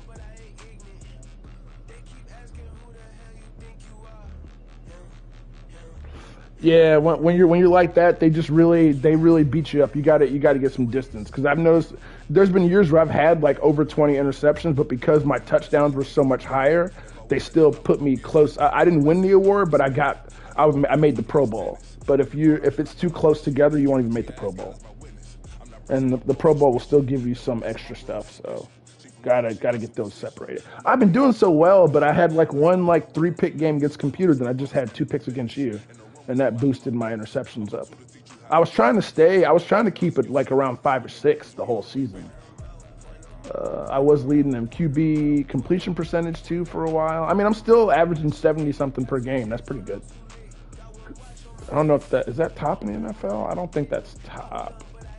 Yeah, when, when you're when you're like that, they just really they really beat you up. You got to you got to get some distance, because I've noticed there's been years where I've had like over twenty interceptions, but because my touchdowns were so much higher, they still put me close. I, I didn't win the award, but I got I, would, I made the Pro Bowl. But if you if it's too close together, you won't even make the Pro Bowl. And the, the Pro Bowl will still give you some extra stuff. So gotta gotta get those separated. I've been doing so well, but I had like one like three pick game against computers, and I just had two picks against you. And that boosted my interceptions up. I was trying to stay, I was trying to keep it like around five or six the whole season. Uh, I was leading in Q B completion percentage too for a while. I mean, I'm still averaging seventy something per game. That's pretty good. I don't know if that, is that top in the N F L? I don't think that's top.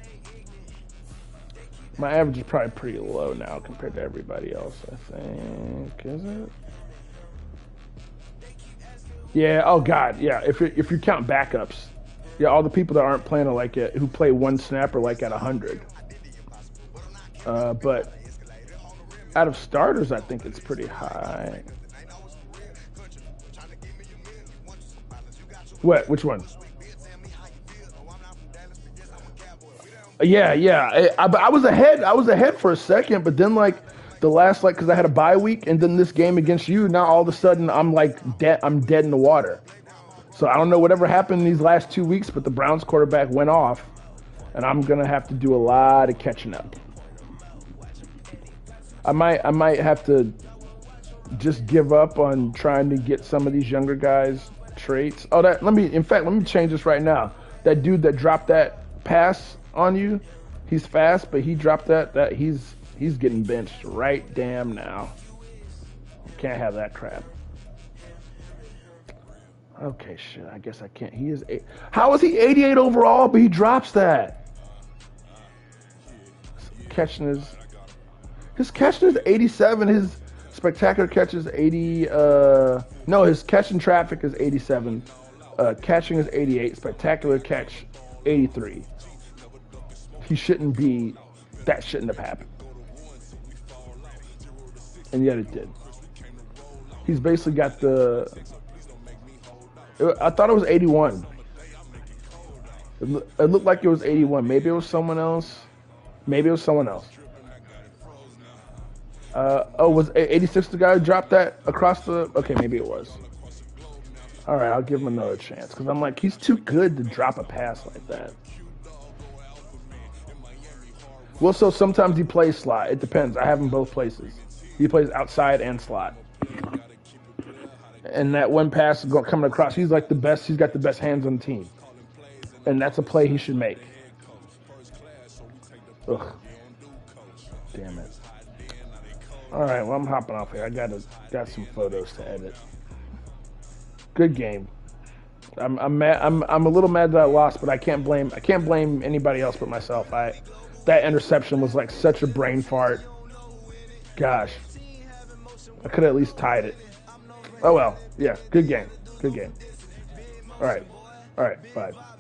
My average is probably pretty low now compared to everybody else, I think. Is it? Yeah, oh God, yeah. If you, if you count backups, yeah, all the people that aren't playing are like it, who play one snap are like at one hundred. Uh, but out of starters, I think it's pretty high. What? Which one? Yeah, yeah. I, I, I was ahead. I was ahead for a second, but then like the last, like, because I had a bye week, and then this game against you, now all of a sudden I'm like dead. I'm dead in the water. So I don't know whatever happened in these last two weeks, but the Browns quarterback went off, and I'm gonna have to do a lot of catching up. I might, I might have to just give up on trying to get some of these younger guys traits. Oh, that let me. In fact, let me change this right now. That dude that dropped that pass on you, he's fast, but he dropped that. That he's. He's getting benched right damn now. Can't have that crap. Okay, shit. I guess I can't. He is eight. How is he eighty-eight overall, but he drops that? Catching his his catching is eighty-seven. His spectacular catch is eighty. Uh, no, his catching traffic is eighty-seven. Uh, catching is eighty-eight. Spectacular catch eighty-three. He shouldn't be. That shouldn't have happened. And yet it did. He's basically got the... I thought it was eighty-one. It, lo- it looked like it was eighty-one. Maybe it was someone else. Maybe it was someone else. Uh, oh, was eighty-six the guy who dropped that across the... Okay, maybe it was. All right, I'll give him another chance. Because I'm like, he's too good to drop a pass like that. Well, so sometimes he plays slot. It depends. I have him both places. He plays outside and slot. And that one pass going coming across, he's like the best. He's got the best hands on the team. And that's a play he should make. Ugh. Damn it. All right, well, I'm hopping off here. I got got some photos to edit. Good game. I'm I'm mad, I'm I'm a little mad that I lost, but I can't blame I can't blame anybody else but myself. I that interception was like such a brain fart. Gosh, I could have at least tied it. Oh well, yeah, good game, good game. All right, all right, bye.